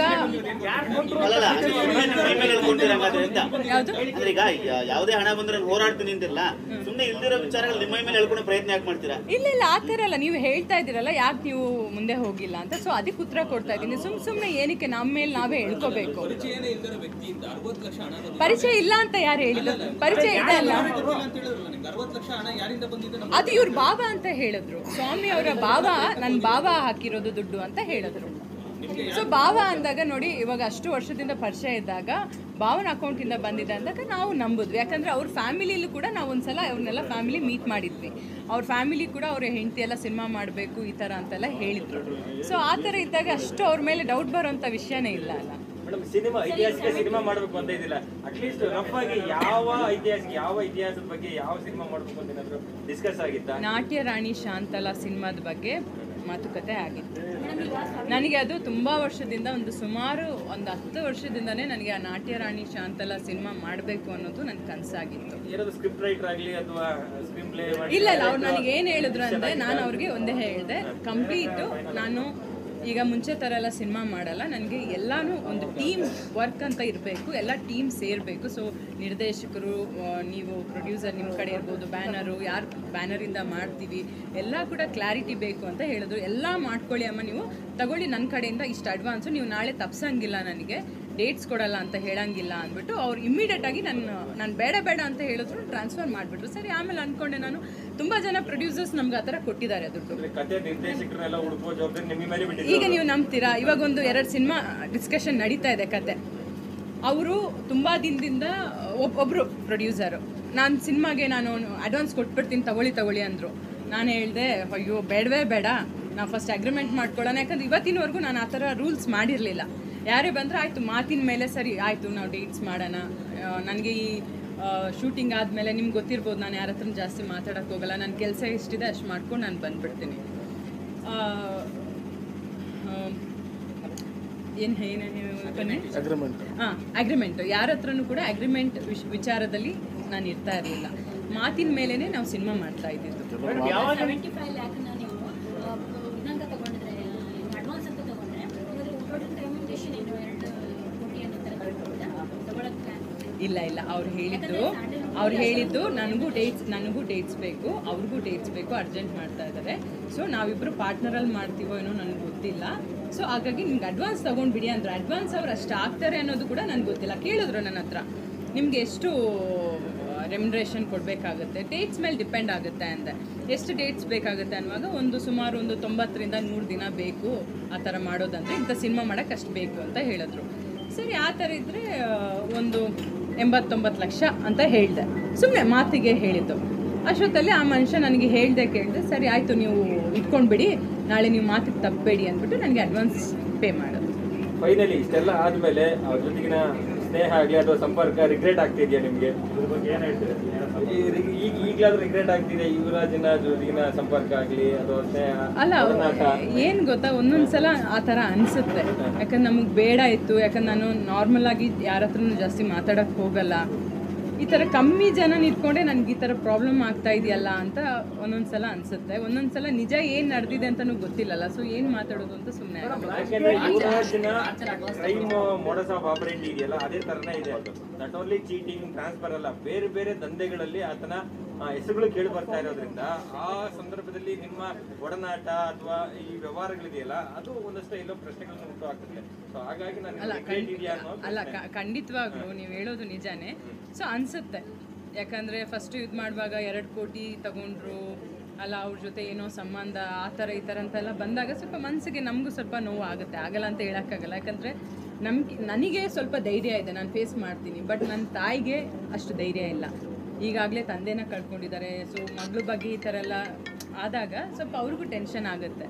ಯಾವುದು ಈಗ ಯಾವುದೇ ಹಣ ಬಂದ್ರೆ ಹೋರಾಡ್ತೀನಿ ಅಂತಿರಲ್ಲ, ಸುಮ್ಮನೆ ಇಲ್ದಿರೋ ವಿಚಾರಗಳು ನಿಮ್ಮ ಮೇಲೆ ಹೇಳ್ಕೊಂಡು ಪ್ರಯತ್ನ ಯಾಕೆ ಮಾಡ್ತೀರಾ? ಇಲ್ಲ ಇಲ್ಲ ಆ ಥರ ಅಲ್ಲ. ನೀವು ಹೇಳ್ತಾ ಇದ್ದೀರಲ್ಲ ಯಾಕೆ ನೀವು ಮುಂದೆ ಹೋಗಿಲ್ಲ ಅಂತ, ಸೊ ಅದಕ್ಕೆ ಉತ್ತರ ಕೊಡ್ತಾ ಇದ್ದೀನಿ. ಸುಮ್ ಸುಮ್ಮನೆ ಏನಕ್ಕೆ ನಮ್ಮ ಮೇಲೆ ನಾವೇ ಹೇಳ್ಕೋಬೇಕು? ಪರಿಚಯ ಇಲ್ಲ ಅಂತ ಯಾರು ಹೇಳಿದ್ರು? ಪರಿಚಯ ಇದೆ ಅಲ್ಲ, ಅದು ಇವ್ರ ಭಾವ ಅಂತ ಹೇಳಿದ್ರು. ಸ್ವಾಮಿ ಅವರ ಭಾವ, ನನ್ನ ಭಾವ ಹಾಕಿರೋದು ದುಡ್ಡು ಅಂತ ಹೇಳಿದ್ರು. ಸೊ ಭಾವ ಅಂದಾಗ ನೋಡಿ, ಇವಾಗ ಅಷ್ಟು ವರ್ಷದಿಂದ ಪರಿಚಯ ಇದ್ದಾಗ ಭಾವನ ಅಕೌಂಟಿಂದ ಬಂದಿದೆ ಅಂದಾಗ ನಾವು ನಂಬುದ್ವಿ. ಯಾಕಂದರೆ ಅವ್ರ ಫ್ಯಾಮಿಲಿಯಲ್ಲೂ ಕೂಡ ನಾವು ಒಂದ್ಸಲ ಅವ್ರನ್ನೆಲ್ಲ ಫ್ಯಾಮಿಲಿ ಮೀಟ್ ಮಾಡಿದ್ವಿ. ಅವ್ರ ಫ್ಯಾಮಿಲಿ ಕೂಡ ಅವ್ರ ಹೆಂಡತಿ ಎಲ್ಲ ಸಿನಿಮಾ ಮಾಡಬೇಕು ಈ ಥರ ಅಂತೆಲ್ಲ ಹೇಳಿದ್ರು. ಸೊ ಆ ಥರ ಇದ್ದಾಗ ಅಷ್ಟು ಅವ್ರ ಮೇಲೆ ಡೌಟ್ ಬರೋಂಥ ವಿಷಯನೇ ಇಲ್ಲ ಅಲ್ಲ. ಮೇಡಮ್, ಸಿನಿಮಾ ಐತಿಹಾಸಿಕ ಸಿನಿಮಾ ಮಾಡಬೇಕು ಅಂತ ಇದಿಲ್ಲ, ಅಟ್ಲೀಸ್ಟ್ ರಫ್ ಆಗಿ ಯಾವ ಐತಿಹಾಸಿಕ ಯಾವ ಇತಿಹಾಸದ ಬಗ್ಗೆ ಯಾವ ಸಿನಿಮಾ ಮಾಡಬೇಕು ಅಂತ ಏನಾದ್ರು ಡಿಸ್ಕಸ್ ಆಗಿತ್ತಾ? ನಾಟ್ಯ ರಾಣಿ ಶಾಂತಲಾ ಸಿನಿಮಾದ ಬಗ್ಗೆ ಮಾತುಕತೆ ಆಗಿತ್ತು. ನನಗೆ ಅದು ತುಂಬ ವರ್ಷದಿಂದ, ಒಂದು ಸುಮಾರು ಒಂದು ಹತ್ತು ವರ್ಷದಿಂದನೇ ನನಗೆ ಆ ನಾಟ್ಯ ರಾಣಿ ಶಾಂತಲಾ ಸಿನಿಮಾ ಮಾಡಬೇಕು ಅನ್ನೋದು ನನ್ನ ಕನಸಾಗಿತ್ತು. ಸ್ಕ್ರಿಪ್ಟ್ ರೈಟರ್ ಆಗಲಿ ಅಥವಾ ಸ್ಕ್ರೀನ್ ಪ್ಲೇ ಇಲ್ಲ ಇಲ್ಲ, ಅವ್ರು ನನಗೆ ಏನು ಹೇಳಿದ್ರು ಅಂದರೆ, ನಾನು ಅವ್ರಿಗೆ ಒಂದೇ ಹೇಳಿದೆ, ಕಂಪ್ಲೀಟು ನಾನು ಈಗ ಮುಂಚೆ ಥರ ಎಲ್ಲ ಸಿನಿಮಾ ಮಾಡಲ್ಲ, ನನಗೆ ಎಲ್ಲನೂ ಒಂದು ಟೀಮ್ ವರ್ಕ್ ಅಂತ ಇರಬೇಕು, ಎಲ್ಲ ಟೀಮ್ ಸೇರಬೇಕು. ಸೊ ನಿರ್ದೇಶಕರು, ನೀವು ಪ್ರೊಡ್ಯೂಸರ್ ನಿಮ್ಮ ಕಡೆ ಇರ್ಬೋದು, ಬ್ಯಾನರು ಯಾರು ಬ್ಯಾನರಿಂದ ಮಾಡ್ತೀವಿ ಎಲ್ಲ ಕೂಡ ಕ್ಲಾರಿಟಿ ಬೇಕು ಅಂತ ಹೇಳಿದ್ರು. ಎಲ್ಲ ಮಾಡ್ಕೊಳ್ಳಿ ಅಮ್ಮ, ನೀವು ತಗೊಳ್ಳಿ ನನ್ನ ಕಡೆಯಿಂದ ಇಷ್ಟು ಅಡ್ವಾನ್ಸು, ನೀವು ನಾಳೆ ತಪ್ಸಂಗಿಲ್ಲ, ನನಗೆ ಡೇಟ್ಸ್ ಕೊಡಲ್ಲ ಅಂತ ಹೇಳಂಗಿಲ್ಲ ಅಂದ್ಬಿಟ್ಟು ಅವ್ರು ಇಮ್ಮಿಡಿಯೇಟಾಗಿ ನನ್ನ ನಾನು ಬೇಡ ಬೇಡ ಅಂತ ಹೇಳಿದ್ರು, ಟ್ರಾನ್ಸ್ಫರ್ ಮಾಡಿಬಿಟ್ರು. ಸರಿ, ಆಮೇಲೆ ಅಂದ್ಕೊಂಡೆ ನಾನು, ತುಂಬ ಜನ ಪ್ರೊಡ್ಯೂಸರ್ಸ್ ನಮ್ಗೆ ಆ ಥರ ಕೊಟ್ಟಿದ್ದಾರೆ ದುಡ್ಡು. ಈಗ ನೀವು ನಂಬ್ತೀರಾ, ಇವಾಗ ಒಂದು ಎರಡು ಸಿನಿಮಾ ಡಿಸ್ಕಷನ್ ನಡೀತಾ ಇದೆ ಕತೆ. ಅವರು ತುಂಬ ದಿನದಿಂದ ಒಬ್ಬೊಬ್ಬರು ಪ್ರೊಡ್ಯೂಸರು ನಾನು ಸಿನಿಮಾಗೆ ನಾನು ಅಡ್ವಾನ್ಸ್ ಕೊಟ್ಬಿಡ್ತೀನಿ ತಗೊಳ್ಳಿ ತಗೊಳ್ಳಿ ಅಂದರು. ನಾನು ಹೇಳಿದೆ, ಅಯ್ಯೋ ಬೇಡವೇ ಬೇಡ, ನಾವು ಫಸ್ಟ್ ಅಗ್ರಿಮೆಂಟ್ ಮಾಡ್ಕೊಳ್ಳೋಣ. ಯಾಕಂದ್ರೆ ಇವತ್ತಿನವರೆಗೂ ನಾನು ಆ ಥರ ರೂಲ್ಸ್ ಮಾಡಿರಲಿಲ್ಲ. ಯಾರೇ ಬಂದರೆ ಆಯಿತು ಮಾತಿನ ಮೇಲೆ ಸರಿ ಆಯಿತು ನಾವು ಡೇಟ್ಸ್ ಮಾಡೋಣ. ನನಗೆ ಈ ಶೂಟಿಂಗ್ ಆದಮೇಲೆ ನಿಮ್ಗೆ ಗೊತ್ತಿರ್ಬೋದು, ನಾನು ಯಾರ ಹತ್ರ ಜಾಸ್ತಿ ಮಾತಾಡೋಕ್ಕೆ ಹೋಗಲ್ಲ, ನನ್ನ ಕೆಲಸ ಎಷ್ಟಿದೆ ಅಷ್ಟು ಮಾಡ್ಕೊಂಡು ನಾನು ಬಂದುಬಿಡ್ತೀನಿ. ಏನು ಏನೇನು ಬನ್ನಿ ಅಗ್ರಿಮೆಂಟ್ ಹಾಂ ಅಗ್ರಿಮೆಂಟು ಯಾರ ಹತ್ರನೂ ಕೂಡ ಅಗ್ರಿಮೆಂಟ್ ವಿಶ್ ವಿಚಾರದಲ್ಲಿ ನಾನು ಇರ್ತಾ ಇರಲಿಲ್ಲ. ಮಾತಿನ ಮೇಲೇ ನಾವು ಸಿನಿಮಾ ಮಾಡ್ತಾ ಇದ್ದಿದ್ದು. ಇಲ್ಲ ಇಲ್ಲ, ಅವ್ರು ಹೇಳಿದ್ದು ಅವ್ರು ಹೇಳಿದ್ದು ನನಗೂ ಡೇಟ್ಸ್ ನನಗೂ ಡೇಟ್ಸ್ ಬೇಕು, ಅವ್ರಿಗೂ ಡೇಟ್ಸ್ ಬೇಕು, ಅರ್ಜೆಂಟ್ ಮಾಡ್ತಾ ಇದ್ದಾರೆ. ಸೊ ನಾವಿಬ್ಬರು ಪಾರ್ಟ್ನರಲ್ಲಿ ಮಾಡ್ತೀವೋ ಏನೋ ನನಗೆ ಗೊತ್ತಿಲ್ಲ. ಸೊ ಹಾಗಾಗಿ ನಿಮ್ಗೆ ಅಡ್ವಾನ್ಸ್ ತೊಗೊಂಡ್ಬಿಡಿ ಅಂದ್ರೆ, ಅಡ್ವಾನ್ಸ್ ಅವ್ರು ಅಷ್ಟು ಆಗ್ತಾರೆ ಅನ್ನೋದು ಕೂಡ ನನಗೆ ಗೊತ್ತಿಲ್ಲ. ಕೇಳಿದ್ರು ನನ್ನ ಹತ್ರ, ನಿಮಗೆ ಎಷ್ಟು ರೆಮ್ಯುನರೇಷನ್ ಕೊಡಬೇಕಾಗುತ್ತೆ, ಡೇಟ್ಸ್ ಮೇಲೆ ಡಿಪೆಂಡ್ ಆಗುತ್ತೆ ಅಂದೆ. ಎಷ್ಟು ಡೇಟ್ಸ್ ಬೇಕಾಗುತ್ತೆ ಅನ್ನುವಾಗ ಒಂದು ಸುಮಾರು ಒಂದು ತೊಂಬತ್ತರಿಂದ ನೂರು ದಿನ ಬೇಕು ಆ ಥರ ಮಾಡೋದಂದರೆ, ಇಂಥ ಸಿನಿಮಾ ಮಾಡೋಕ್ಕೆ ಅಷ್ಟು ಬೇಕು ಅಂತ ಹೇಳಿದ್ರು. ಸರಿ, ಆ ಥರ ಇದ್ದರೆ ಒಂದು ಎಂಬತ್ತೊಂಬತ್ತು ಲಕ್ಷ ಅಂತ ಹೇಳಿದೆ, ಸುಮ್ಮನೆ ಮಾತಿಗೆ ಹೇಳಿದ್ದು. ಅಷ್ಟೊತ್ತಲ್ಲಿ ಆ ಮನುಷ್ಯ ನನಗೆ ಹೇಳಿದೆ ಕೇಳಿದೆ, ಸರಿ ಆಯಿತು ನೀವು ಇಟ್ಕೊಂಡ್ಬಿಡಿ, ನಾಳೆ ನೀವು ಮಾತಿಗೆ ತಪ್ಪಬೇಡಿ ಅಂದ್ಬಿಟ್ಟು ನನಗೆ ಅಡ್ವಾನ್ಸ್ ಪೇ ಮಾಡೋದು. ಫೈನಲಿ ಇಷ್ಟೆಲ್ಲ ಆದಮೇಲೆ ಅವ್ರ ಜೊತೆಗಿನ ಸ್ನೇಹ ಆಗಲಿ ಅಥವಾ ಸಂಪರ್ಕ ರಿಗ್ರೆಟ್ ಆಗ್ತಿದೆಯಾ ನಿಮಗೆ? ಇದ್ರ ಬಗ್ಗೆ ಏನು ಹೇಳ್ತೀರಾ? ಈಗ ಈಗಲಾದ್ರೂ ರಿಗ್ರೆಟ್ ಆಗ್ತಿದೆ ಯುವರಾಜನ ಜೊತೆಗಿನ ಸಂಪರ್ಕ ಆಗಲಿ ಅಥವಾ ಸ್ನೇಹ? ಅಲ್ಲ, ಏನು ಗೊತ್ತಾ, ಒಂದೊಂದ್ಸಲ ಆ ಥರ ಅನಿಸುತ್ತೆ. ಯಾಕಂದ್ರೆ ನಮಗೆ ಬೇಡ ಇತ್ತು, ಯಾಕಂದ್ರೆ ನಾನು ನಾರ್ಮಲ್ ಆಗಿ ಯಾರ ಹತ್ರನೂ ಜಾಸ್ತಿ ಮಾತಾಡೋಕ್ಕೆ ಹೋಗಲ್ಲ. ಈ ಥರ ಕಮ್ಮಿ ಜನ ನಿಂತ್ಕೊಂಡೆ ನನಗೆ ಈ ಥರ ಪ್ರಾಬ್ಲಮ್ ಆಗ್ತಾ ಇದೆಯಲ್ಲ ಅಂತ ಒಂದೊಂದ್ಸಲ ಅನಿಸುತ್ತೆ. ಒಂದೊಂದ್ಸಲ ನಿಜ ಏನು ನಡೆದಿದೆ ಅಂತಲೂ ಗೊತ್ತಿಲ್ಲಲ್ಲ, ಸೊ ಏನು ಮಾತಾಡೋದು ಅಂತ ಸುಮ್ಮನೆ. ಯಾಕಂದ್ರೆ ಯುವರಾಜನ ಕ್ರೈಮ್ ಮೋಡಸ್ ಆಫ್ ಆಪರೇಂಡಿ ಇದೆಯಲ್ಲ, ಅದೇ ಥರನೇ ಇದೆ. ನಾಟ್ ಓನ್ಲಿ ಚೀಟಿಂಗ್, ಟ್ರಾನ್ಸ್ಫರ್ ಅಲ್ಲ, ಬೇರೆ ಬೇರೆ ದಂಧೆಗಳಲ್ಲಿ ಆತನ ಹೆಸರುಗಳು ಕೇಳಿ ಬರ್ತಾ ಇರೋದ್ರಿಂದ ಆ ಸಂದರ್ಭದಲ್ಲಿ ನಿಮ್ಮ ಒಡನಾಟ ಅಥವಾ ಈ ವ್ಯವಹಾರಗಳಿದೆಯಲ್ಲ, ಅದು ಒಂದಷ್ಟು ಎಲ್ಲೋ ಪ್ರಶ್ನೆಗಳನ್ನು ಹುಟ್ಟು ಹಾಕುತ್ತೆ. ಸೊ ಹಾಗಾಗಿ ನಾನು ಅಲ್ಲ, ಖಂಡಿತವಾಗ್ಲೂ ನೀವು ಹೇಳೋದು ನಿಜಾನೇ. ಸೊ ಅನಿಸುತ್ತೆ, ಯಾಕಂದರೆ ಫಸ್ಟು ಇದು ಮಾಡುವಾಗ ಎರಡು ಕೋಟಿ ತಗೊಂಡ್ರು ಅಲ್ಲ, ಅವ್ರ ಜೊತೆ ಏನೋ ಸಂಬಂಧ ಆ ಥರ ಈ ಥರ ಅಂತೆಲ್ಲ ಬಂದಾಗ ಸ್ವಲ್ಪ ಮನಸ್ಸಿಗೆ ನಮಗೂ ಸ್ವಲ್ಪ ನೋವು ಆಗುತ್ತೆ. ಆಗಲ್ಲ ಅಂತ ಹೇಳೋಕ್ಕಾಗಲ್ಲ, ಯಾಕಂದರೆ ನಮ್ಗೆ ನನಗೆ ಸ್ವಲ್ಪ ಧೈರ್ಯ ಇದೆ, ನಾನು ಫೇಸ್ ಮಾಡ್ತೀನಿ. ಬಟ್ ನನ್ನ ತಾಯಿಗೆ ಅಷ್ಟು ಧೈರ್ಯ ಇಲ್ಲ. ಈಗಾಗಲೇ ತಂದೆನ ಕಳ್ಕೊಂಡಿದ್ದಾರೆ. ಸೊ ಮಗಳ ಬಗ್ಗೆ ಈ ಥರ ಎಲ್ಲ ಆದಾಗ ಸ್ವಲ್ಪ ಅವ್ರಿಗೂ ಟೆನ್ಷನ್ ಆಗುತ್ತೆ.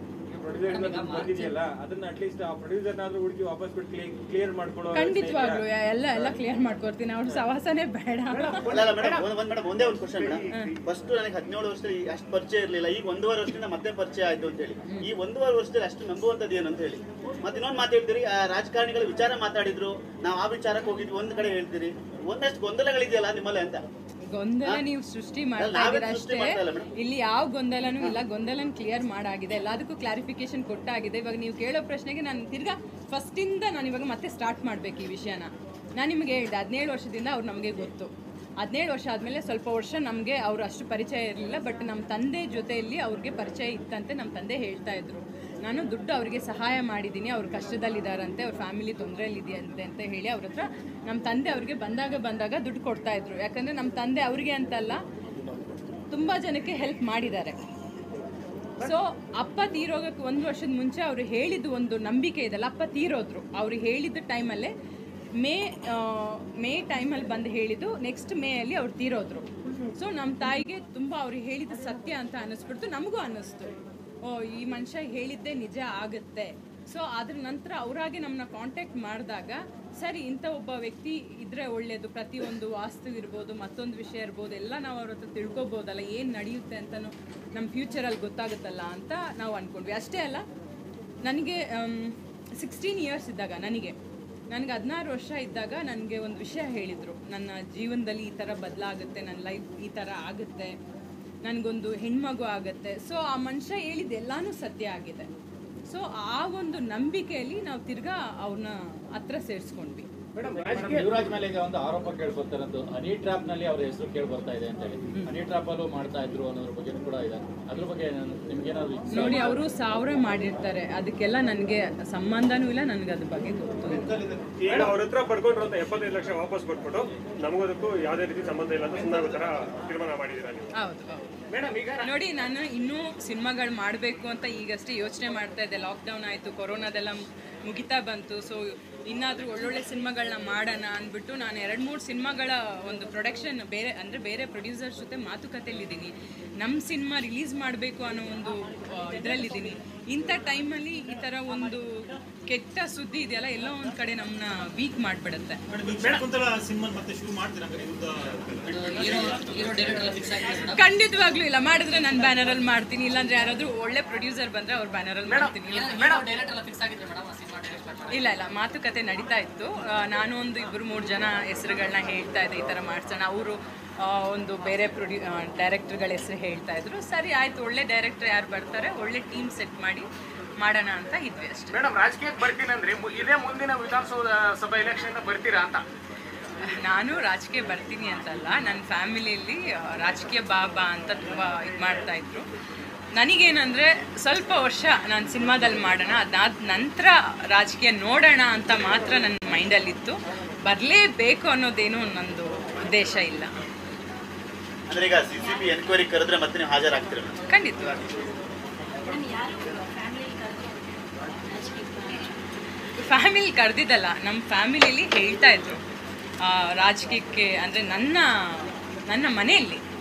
ಖಂಡಿತವಾಗ್ಲು ಎಲ್ಲ ಎಲ್ಲ ಕ್ಲಿಯರ್ ಮಾಡ್ಕೊಡ್ತೀನಿ, ಅವ್ರ ಸವಾಸನೆ ಬೇಡ. ಒಂದೇ ಒಂದು ಕ್ವಶನ್ ಮೇಡಮ್, ಫಸ್ಟ್ ನನಗೆ ಹದಿನೇಳು ವರ್ಷದಲ್ಲಿ ಅಷ್ಟು ಪರಿಚಯ ಇರಲಿಲ್ಲ, ಈಗ ಒಂದೂವರೆ ವರ್ಷದಿಂದ ಮತ್ತೆ ಪರಿಚಯ ಆಯ್ತು ಅಂತ ಹೇಳಿ, ಈ ಒಂದೂವರೆ ವರ್ಷದಲ್ಲಿ ಅಷ್ಟು ನಂಬುವಂಥದ್ದು ಏನು ಅಂತ ಹೇಳಿ. ಮತ್ತೆ ಇನ್ನೊಂದು ಮಾತು ಹೇಳ್ತೀರಿ, ರಾಜಕಾರಣಿಗಳ ವಿಚಾರ ಮಾತಾಡಿದ್ರು, ನಾವು ಆ ವಿಚಾರಕ್ಕೆ ಹೋಗಿದ್ವಿ, ಒಂದ್ ಕಡೆ ಹೇಳ್ತೀರಿ, ಒಂದಷ್ಟು ಗೊಂದಲಗಳಿದೆಯಲ್ಲ ನಿಮ್ಮಲ್ಲಿ ಅಂತ. ಗೊಂದಲ ನೀವು ಸೃಷ್ಟಿ ಮಾಡ್ತಾ ಇದ್ದೀರಾ ಅಷ್ಟೇ, ಇಲ್ಲಿ ಯಾವ ಗೊಂದಲನೂ ಇಲ್ಲ. ಗೊಂದಲನ ಕ್ಲಿಯರ್ ಮಾಡಾಗಿದೆ, ಎಲ್ಲದಕ್ಕೂ ಕ್ಲಾರಿಫಿಕೇಶನ್ ಕೊಟ್ಟಾಗಿದೆ. ಇವಾಗ ನೀವು ಕೇಳೋ ಪ್ರಶ್ನೆಗೆ ನಾನು ತಿರ್ಗಾ ಫಸ್ಟಿಂದ ನಾನು ಇವಾಗ ಮತ್ತೆ ಸ್ಟಾರ್ಟ್ ಮಾಡಬೇಕು ಈ ವಿಷಯನ. ನಾನು ನಿಮಗೆ ಹೇಳಿದೆ, ಹದಿನೇಳು ವರ್ಷದಿಂದ ಅವ್ರು ನಮಗೆ ಗೊತ್ತು. ಹದಿನೇಳು ವರ್ಷ ಆದಮೇಲೆ ಸ್ವಲ್ಪ ವರ್ಷ ನಮಗೆ ಅವರು ಅಷ್ಟು ಪರಿಚಯ ಇರಲಿಲ್ಲ. ಬಟ್ ನಮ್ಮ ತಂದೆ ಜೊತೆಯಲ್ಲಿ ಅವ್ರಿಗೆ ಪರಿಚಯ ಇತ್ತಂತೆ. ನಮ್ಮ ತಂದೆ ಹೇಳ್ತಾ ಇದ್ರು, ನಾನು ದುಡ್ಡು ಅವರಿಗೆ ಸಹಾಯ ಮಾಡಿದ್ದೀನಿ, ಅವ್ರು ಕಷ್ಟದಲ್ಲಿದ್ದಾರಂತೆ, ಅವ್ರ ಫ್ಯಾಮಿಲಿ ತೊಂದರೆಯಲ್ಲಿದೆಯಂತೆ ಅಂತ ಹೇಳಿ ಅವ್ರ ಹತ್ರ ನಮ್ಮ ತಂದೆ ಅವ್ರಿಗೆ ಬಂದಾಗ ಬಂದಾಗ ದುಡ್ಡು ಕೊಡ್ತಾಯಿದ್ರು. ಯಾಕಂದರೆ ನಮ್ಮ ತಂದೆ ಅವ್ರಿಗೆ ಅಂತಲ್ಲ, ತುಂಬ ಜನಕ್ಕೆ ಹೆಲ್ಪ್ ಮಾಡಿದ್ದಾರೆ. ಸೊ ಅಪ್ಪ ತೀರೋಗಕ್ಕೆ ಒಂದು ವರ್ಷದ ಮುಂಚೆ ಅವರು ಹೇಳಿದ್ದು ಒಂದು ನಂಬಿಕೆ ಇದೆಲ್ಲ, ಅಪ್ಪ ತೀರೋದ್ರು. ಅವರು ಹೇಳಿದ್ದ ಟೈಮಲ್ಲೇ ಮೇ ಮೇ ಟೈಮಲ್ಲಿ ಬಂದು ಹೇಳಿದ್ದು, ನೆಕ್ಸ್ಟ್ ಮೇ ಅಲ್ಲಿ ಅವ್ರು ತೀರೋದ್ರು. ಸೊ ನಮ್ಮ ತಾಯಿಗೆ ತುಂಬ ಅವ್ರಿಗೆ ಹೇಳಿದ್ದು ಸತ್ಯ ಅಂತ ಅನ್ನಿಸ್ಬಿಡ್ತು, ನಮಗೂ ಅನ್ನಿಸ್ತು, ಓ ಈ ಮನುಷ್ಯ ಹೇಳಿದ್ದೇ ನಿಜ ಆಗುತ್ತೆ. ಸೊ ಅದ್ರ ನಂತರ ಅವರಾಗೆ ನಮ್ಮನ್ನ ಕಾಂಟ್ಯಾಕ್ಟ್ ಮಾಡಿದಾಗ ಸರಿ ಇಂಥ ಒಬ್ಬ ವ್ಯಕ್ತಿ ಇದ್ರೆ ಒಳ್ಳೇದು, ಪ್ರತಿಯೊಂದು ವಾಸ್ತು ಇರ್ಬೋದು, ಮತ್ತೊಂದು ವಿಷಯ ಇರ್ಬೋದು, ಎಲ್ಲ ನಾವು ಅವ್ರ ಹತ್ರ ತಿಳ್ಕೊಬೋದಲ್ಲ, ಏನು ನಡೆಯುತ್ತೆ ಅಂತಲೂ ನಮ್ಮ ಫ್ಯೂಚರಲ್ಲಿ ಗೊತ್ತಾಗುತ್ತಲ್ಲ ಅಂತ ನಾವು ಅಂದ್ಕೊಂಡ್ವಿ. ಅಷ್ಟೇ ಅಲ್ಲ, ನನಗೆ ಸಿಕ್ಸ್ಟೀನ್ ಇಯರ್ಸ್ ಇದ್ದಾಗ, ನನಗೆ ನನಗೆ ಹದಿನಾರು ವರ್ಷ ಇದ್ದಾಗ ನನಗೆ ಒಂದು ವಿಷಯ ಹೇಳಿದರು, ನನ್ನ ಜೀವನದಲ್ಲಿ ಈ ಥರ ಬದಲಾಗುತ್ತೆ, ನನ್ನ ಲೈಫ್ ಈ ಥರ ಆಗುತ್ತೆ, ನನಗೊಂದು ಹೆಣ್ಮಗು ಆಗುತ್ತೆ. ಸೊ ಆ ಮನುಷ್ಯ ಹೇಳಿದ್ದು ಎಲ್ಲನೂ ಸತ್ಯ ಆಗಿದೆ. ಸೊ ಆ ಒಂದು ನಂಬಿಕೆಯಲ್ಲಿ ನಾವು ತಿರ್ಗಾ ಅವ್ರನ್ನ ಹತ್ರ ಸೇರಿಸ್ಕೊಂಡ್ವಿ. ಯುವರಾಜ್ ಮೇಲೆ ಈಗ ಒಂದು ಆರೋಪ ಕೇಳಿ ಬರ್ತಾರಂತ, ಹನಿ ಟ್ರಾಪ್ ನಲ್ಲಿ ಅವ್ರ ಹೆಸರು ಕೇಳಿ ಬರ್ತಾ ಇದೆ ಅಂತ ಹೇಳಿ, ಹನಿ ಟ್ರಾಪ್ ಅಲ್ಲೂ ಮಾಡ್ತಾ ಇದ್ರು ಅನ್ನೋದ್ರ ಬಗ್ಗೆ ಕೂಡ ಇದೆ. ಅದ್ರ ಬಗ್ಗೆ ನಿಮ್ಗೇನಾದ್ರು ನೋಡಿ, ಅವರು ಸಾವಿರ ಮಾಡಿರ್ತಾರೆ, ಅದಕ್ಕೆಲ್ಲ ನನಗೆ ಸಂಬಂಧನೂ ಇಲ್ಲ, ನನಗೆ ಅದ್ರ ಬಗ್ಗೆ ಗೊತ್ತು. ಅವ್ರ ಹತ್ರ ಪಡ್ಕೊಂಡಿರೋ ಎಪ್ಪತ್ತೈದು ಲಕ್ಷ ವಾಪಸ್ ಕೊಟ್ಬಿಟ್ಟು ನಮಗೋದಕ್ಕೂ ಯಾವುದೇ ರೀತಿ ಸಂಬಂಧ ಇಲ್ಲ ಅಂತ ಸುಮ್ಮನೆ ತರ ತೀರ್ಮಾನ ಮಾಡಿದ್ದೀರಾ ನೀವು? ಹೌದು ಹೌದು. ನೋಡಿ, ನಾನು ಇನ್ನೂ ಸಿನಿಮಾಗಳು ಮಾಡಬೇಕು ಅಂತ ಈಗಷ್ಟೇ ಯೋಚನೆ ಮಾಡ್ತಾ ಇದ್ದೆ. ಲಾಕ್ಡೌನ್ ಆಯಿತು, ಕೊರೋನಾದೆಲ್ಲ ಮುಗಿತಾ ಬಂತು. ಸೊ ಇನ್ನಾದರೂ ಒಳ್ಳೊಳ್ಳೆ ಸಿನಿಮಾಗಳನ್ನ ಮಾಡೋಣ ಅಂದ್ಬಿಟ್ಟು ನಾನು ಎರಡು ಮೂರು ಸಿನಿಮಾಗಳ ಒಂದು ಪ್ರೊಡಕ್ಷನ್ ಬೇರೆ ಅಂದರೆ ಬೇರೆ ಪ್ರೊಡ್ಯೂಸರ್ಸ್ ಜೊತೆ ಮಾತುಕತೆಯಲ್ಲಿದ್ದೀನಿ. ನಮ್ಮ ಸಿನಿಮಾ ರಿಲೀಸ್ ಮಾಡಬೇಕು ಅನ್ನೋ ಒಂದು ಇದರಲ್ಲಿದ್ದೀನಿ. ಇಂಥ ಟೈಮಲ್ಲಿ ಈ ಥರ ಒಂದು ಕೆಟ್ಟ ಸುದ್ದಿ ಇದೆಯಲ್ಲ, ಎಲ್ಲೋ ಒಂದು ಕಡೆ ನಮ್ಮನ್ನ ವೀಕ್ ಮಾಡಿಬಿಡುತ್ತೆ. ಖಂಡಿತವಾಗ್ಲೂ ಇಲ್ಲ, ಮಾಡಿದ್ರೆ ನನ್ನ ಬ್ಯಾನರಲ್ಲಿ ಮಾಡ್ತೀನಿ, ಇಲ್ಲಾಂದ್ರೆ ಯಾರಾದರೂ ಒಳ್ಳೆ ಪ್ರೊಡ್ಯೂಸರ್ ಬಂದರೆ ಅವ್ರ ಬ್ಯಾನರಲ್ಲಿ ಮಾಡ್ತೀನಿ. ಇಲ್ಲ ಇಲ್ಲ, ಮಾತುಕತೆ ನಡೀತಾ ಇತ್ತು. ನಾನು ಒಂದು ಇಬ್ಬರು ಮೂರು ಜನ ಹೆಸರುಗಳನ್ನ ಹೇಳ್ತಾ ಇದ್ದೆ, ಈ ಥರ ಮಾಡ್ಸೋಣ. ಅವರು ಒಂದು ಬೇರೆ ಪ್ರೊಡ್ಯೂ ಡೈರೆಕ್ಟರ್ಗಳ ಹೆಸರು ಹೇಳ್ತಾ ಇದ್ರು. ಸರಿ ಆಯ್ತು, ಒಳ್ಳೆ ಡೈರೆಕ್ಟರ್ ಯಾರು ಬರ್ತಾರೆ, ಒಳ್ಳೆ ಟೀಮ್ ಸೆಟ್ ಮಾಡಿ ಮಾಡೋಣ ಅಂತ ಇದ್ವಿ ಅಷ್ಟೇ. ಮೇಡಮ್, ರಾಜಕೀಯಕ್ಕೆ ಬರ್ತೀನಿ ಅಂದ್ರೆ ಇದೇ ಮುಂದಿನ ವಿಧಾನಸಭಾ ಎಲೆಕ್ಷನ್ ಬರ್ತೀರಾ ಅಂತ? ನಾನು ರಾಜಕೀಯ ಬರ್ತೀನಿ ಅಂತಲ್ಲ, ನನ್ನ ಫ್ಯಾಮಿಲಿಯಲ್ಲಿ ರಾಜಕೀಯ ಬಾಬಾ ಅಂತ ತುಂಬ ಇದು ಮಾಡ್ತಾ ಇದ್ರು. ನನಗೇನಂದರೆ ಸ್ವಲ್ಪ ವರ್ಷ ನಾನು ಸಿನಿಮಾದಲ್ಲಿ ಮಾಡೋಣ, ಅದಾದ ನಂತರ ರಾಜಕೀಯ ನೋಡೋಣ ಅಂತ ಮಾತ್ರ ನನ್ನ ಮೈಂಡಲ್ಲಿತ್ತು. ಬರಲೇಬೇಕು ಅನ್ನೋದೇನು ನಂದು ಉದ್ದೇಶ ಇಲ್ಲ. ಅಂದ್ರೆ ಈಗ ಸಿಸಿಬಿ ಎನ್ಕ್ವೈರಿ ಕರೆದ್ರೆ ಮತ್ತೆ ನೀವು ಹಾಜರಾಗ್ತೀರ? ಖಂಡಿತವಾಗಿ. ಫ್ಯಾಮಿಲಿ ಕರೆದಿದ್ದಲ್ಲ, ನಮ್ಮ ಫ್ಯಾಮಿಲಿಯಲ್ಲಿ ಹೇಳ್ತಾ ಇದ್ರು ರಾಜಕೀಯಕ್ಕೆ, ಅಂದರೆ ನನ್ನ ನನ್ನ ಮನೆಯಲ್ಲಿ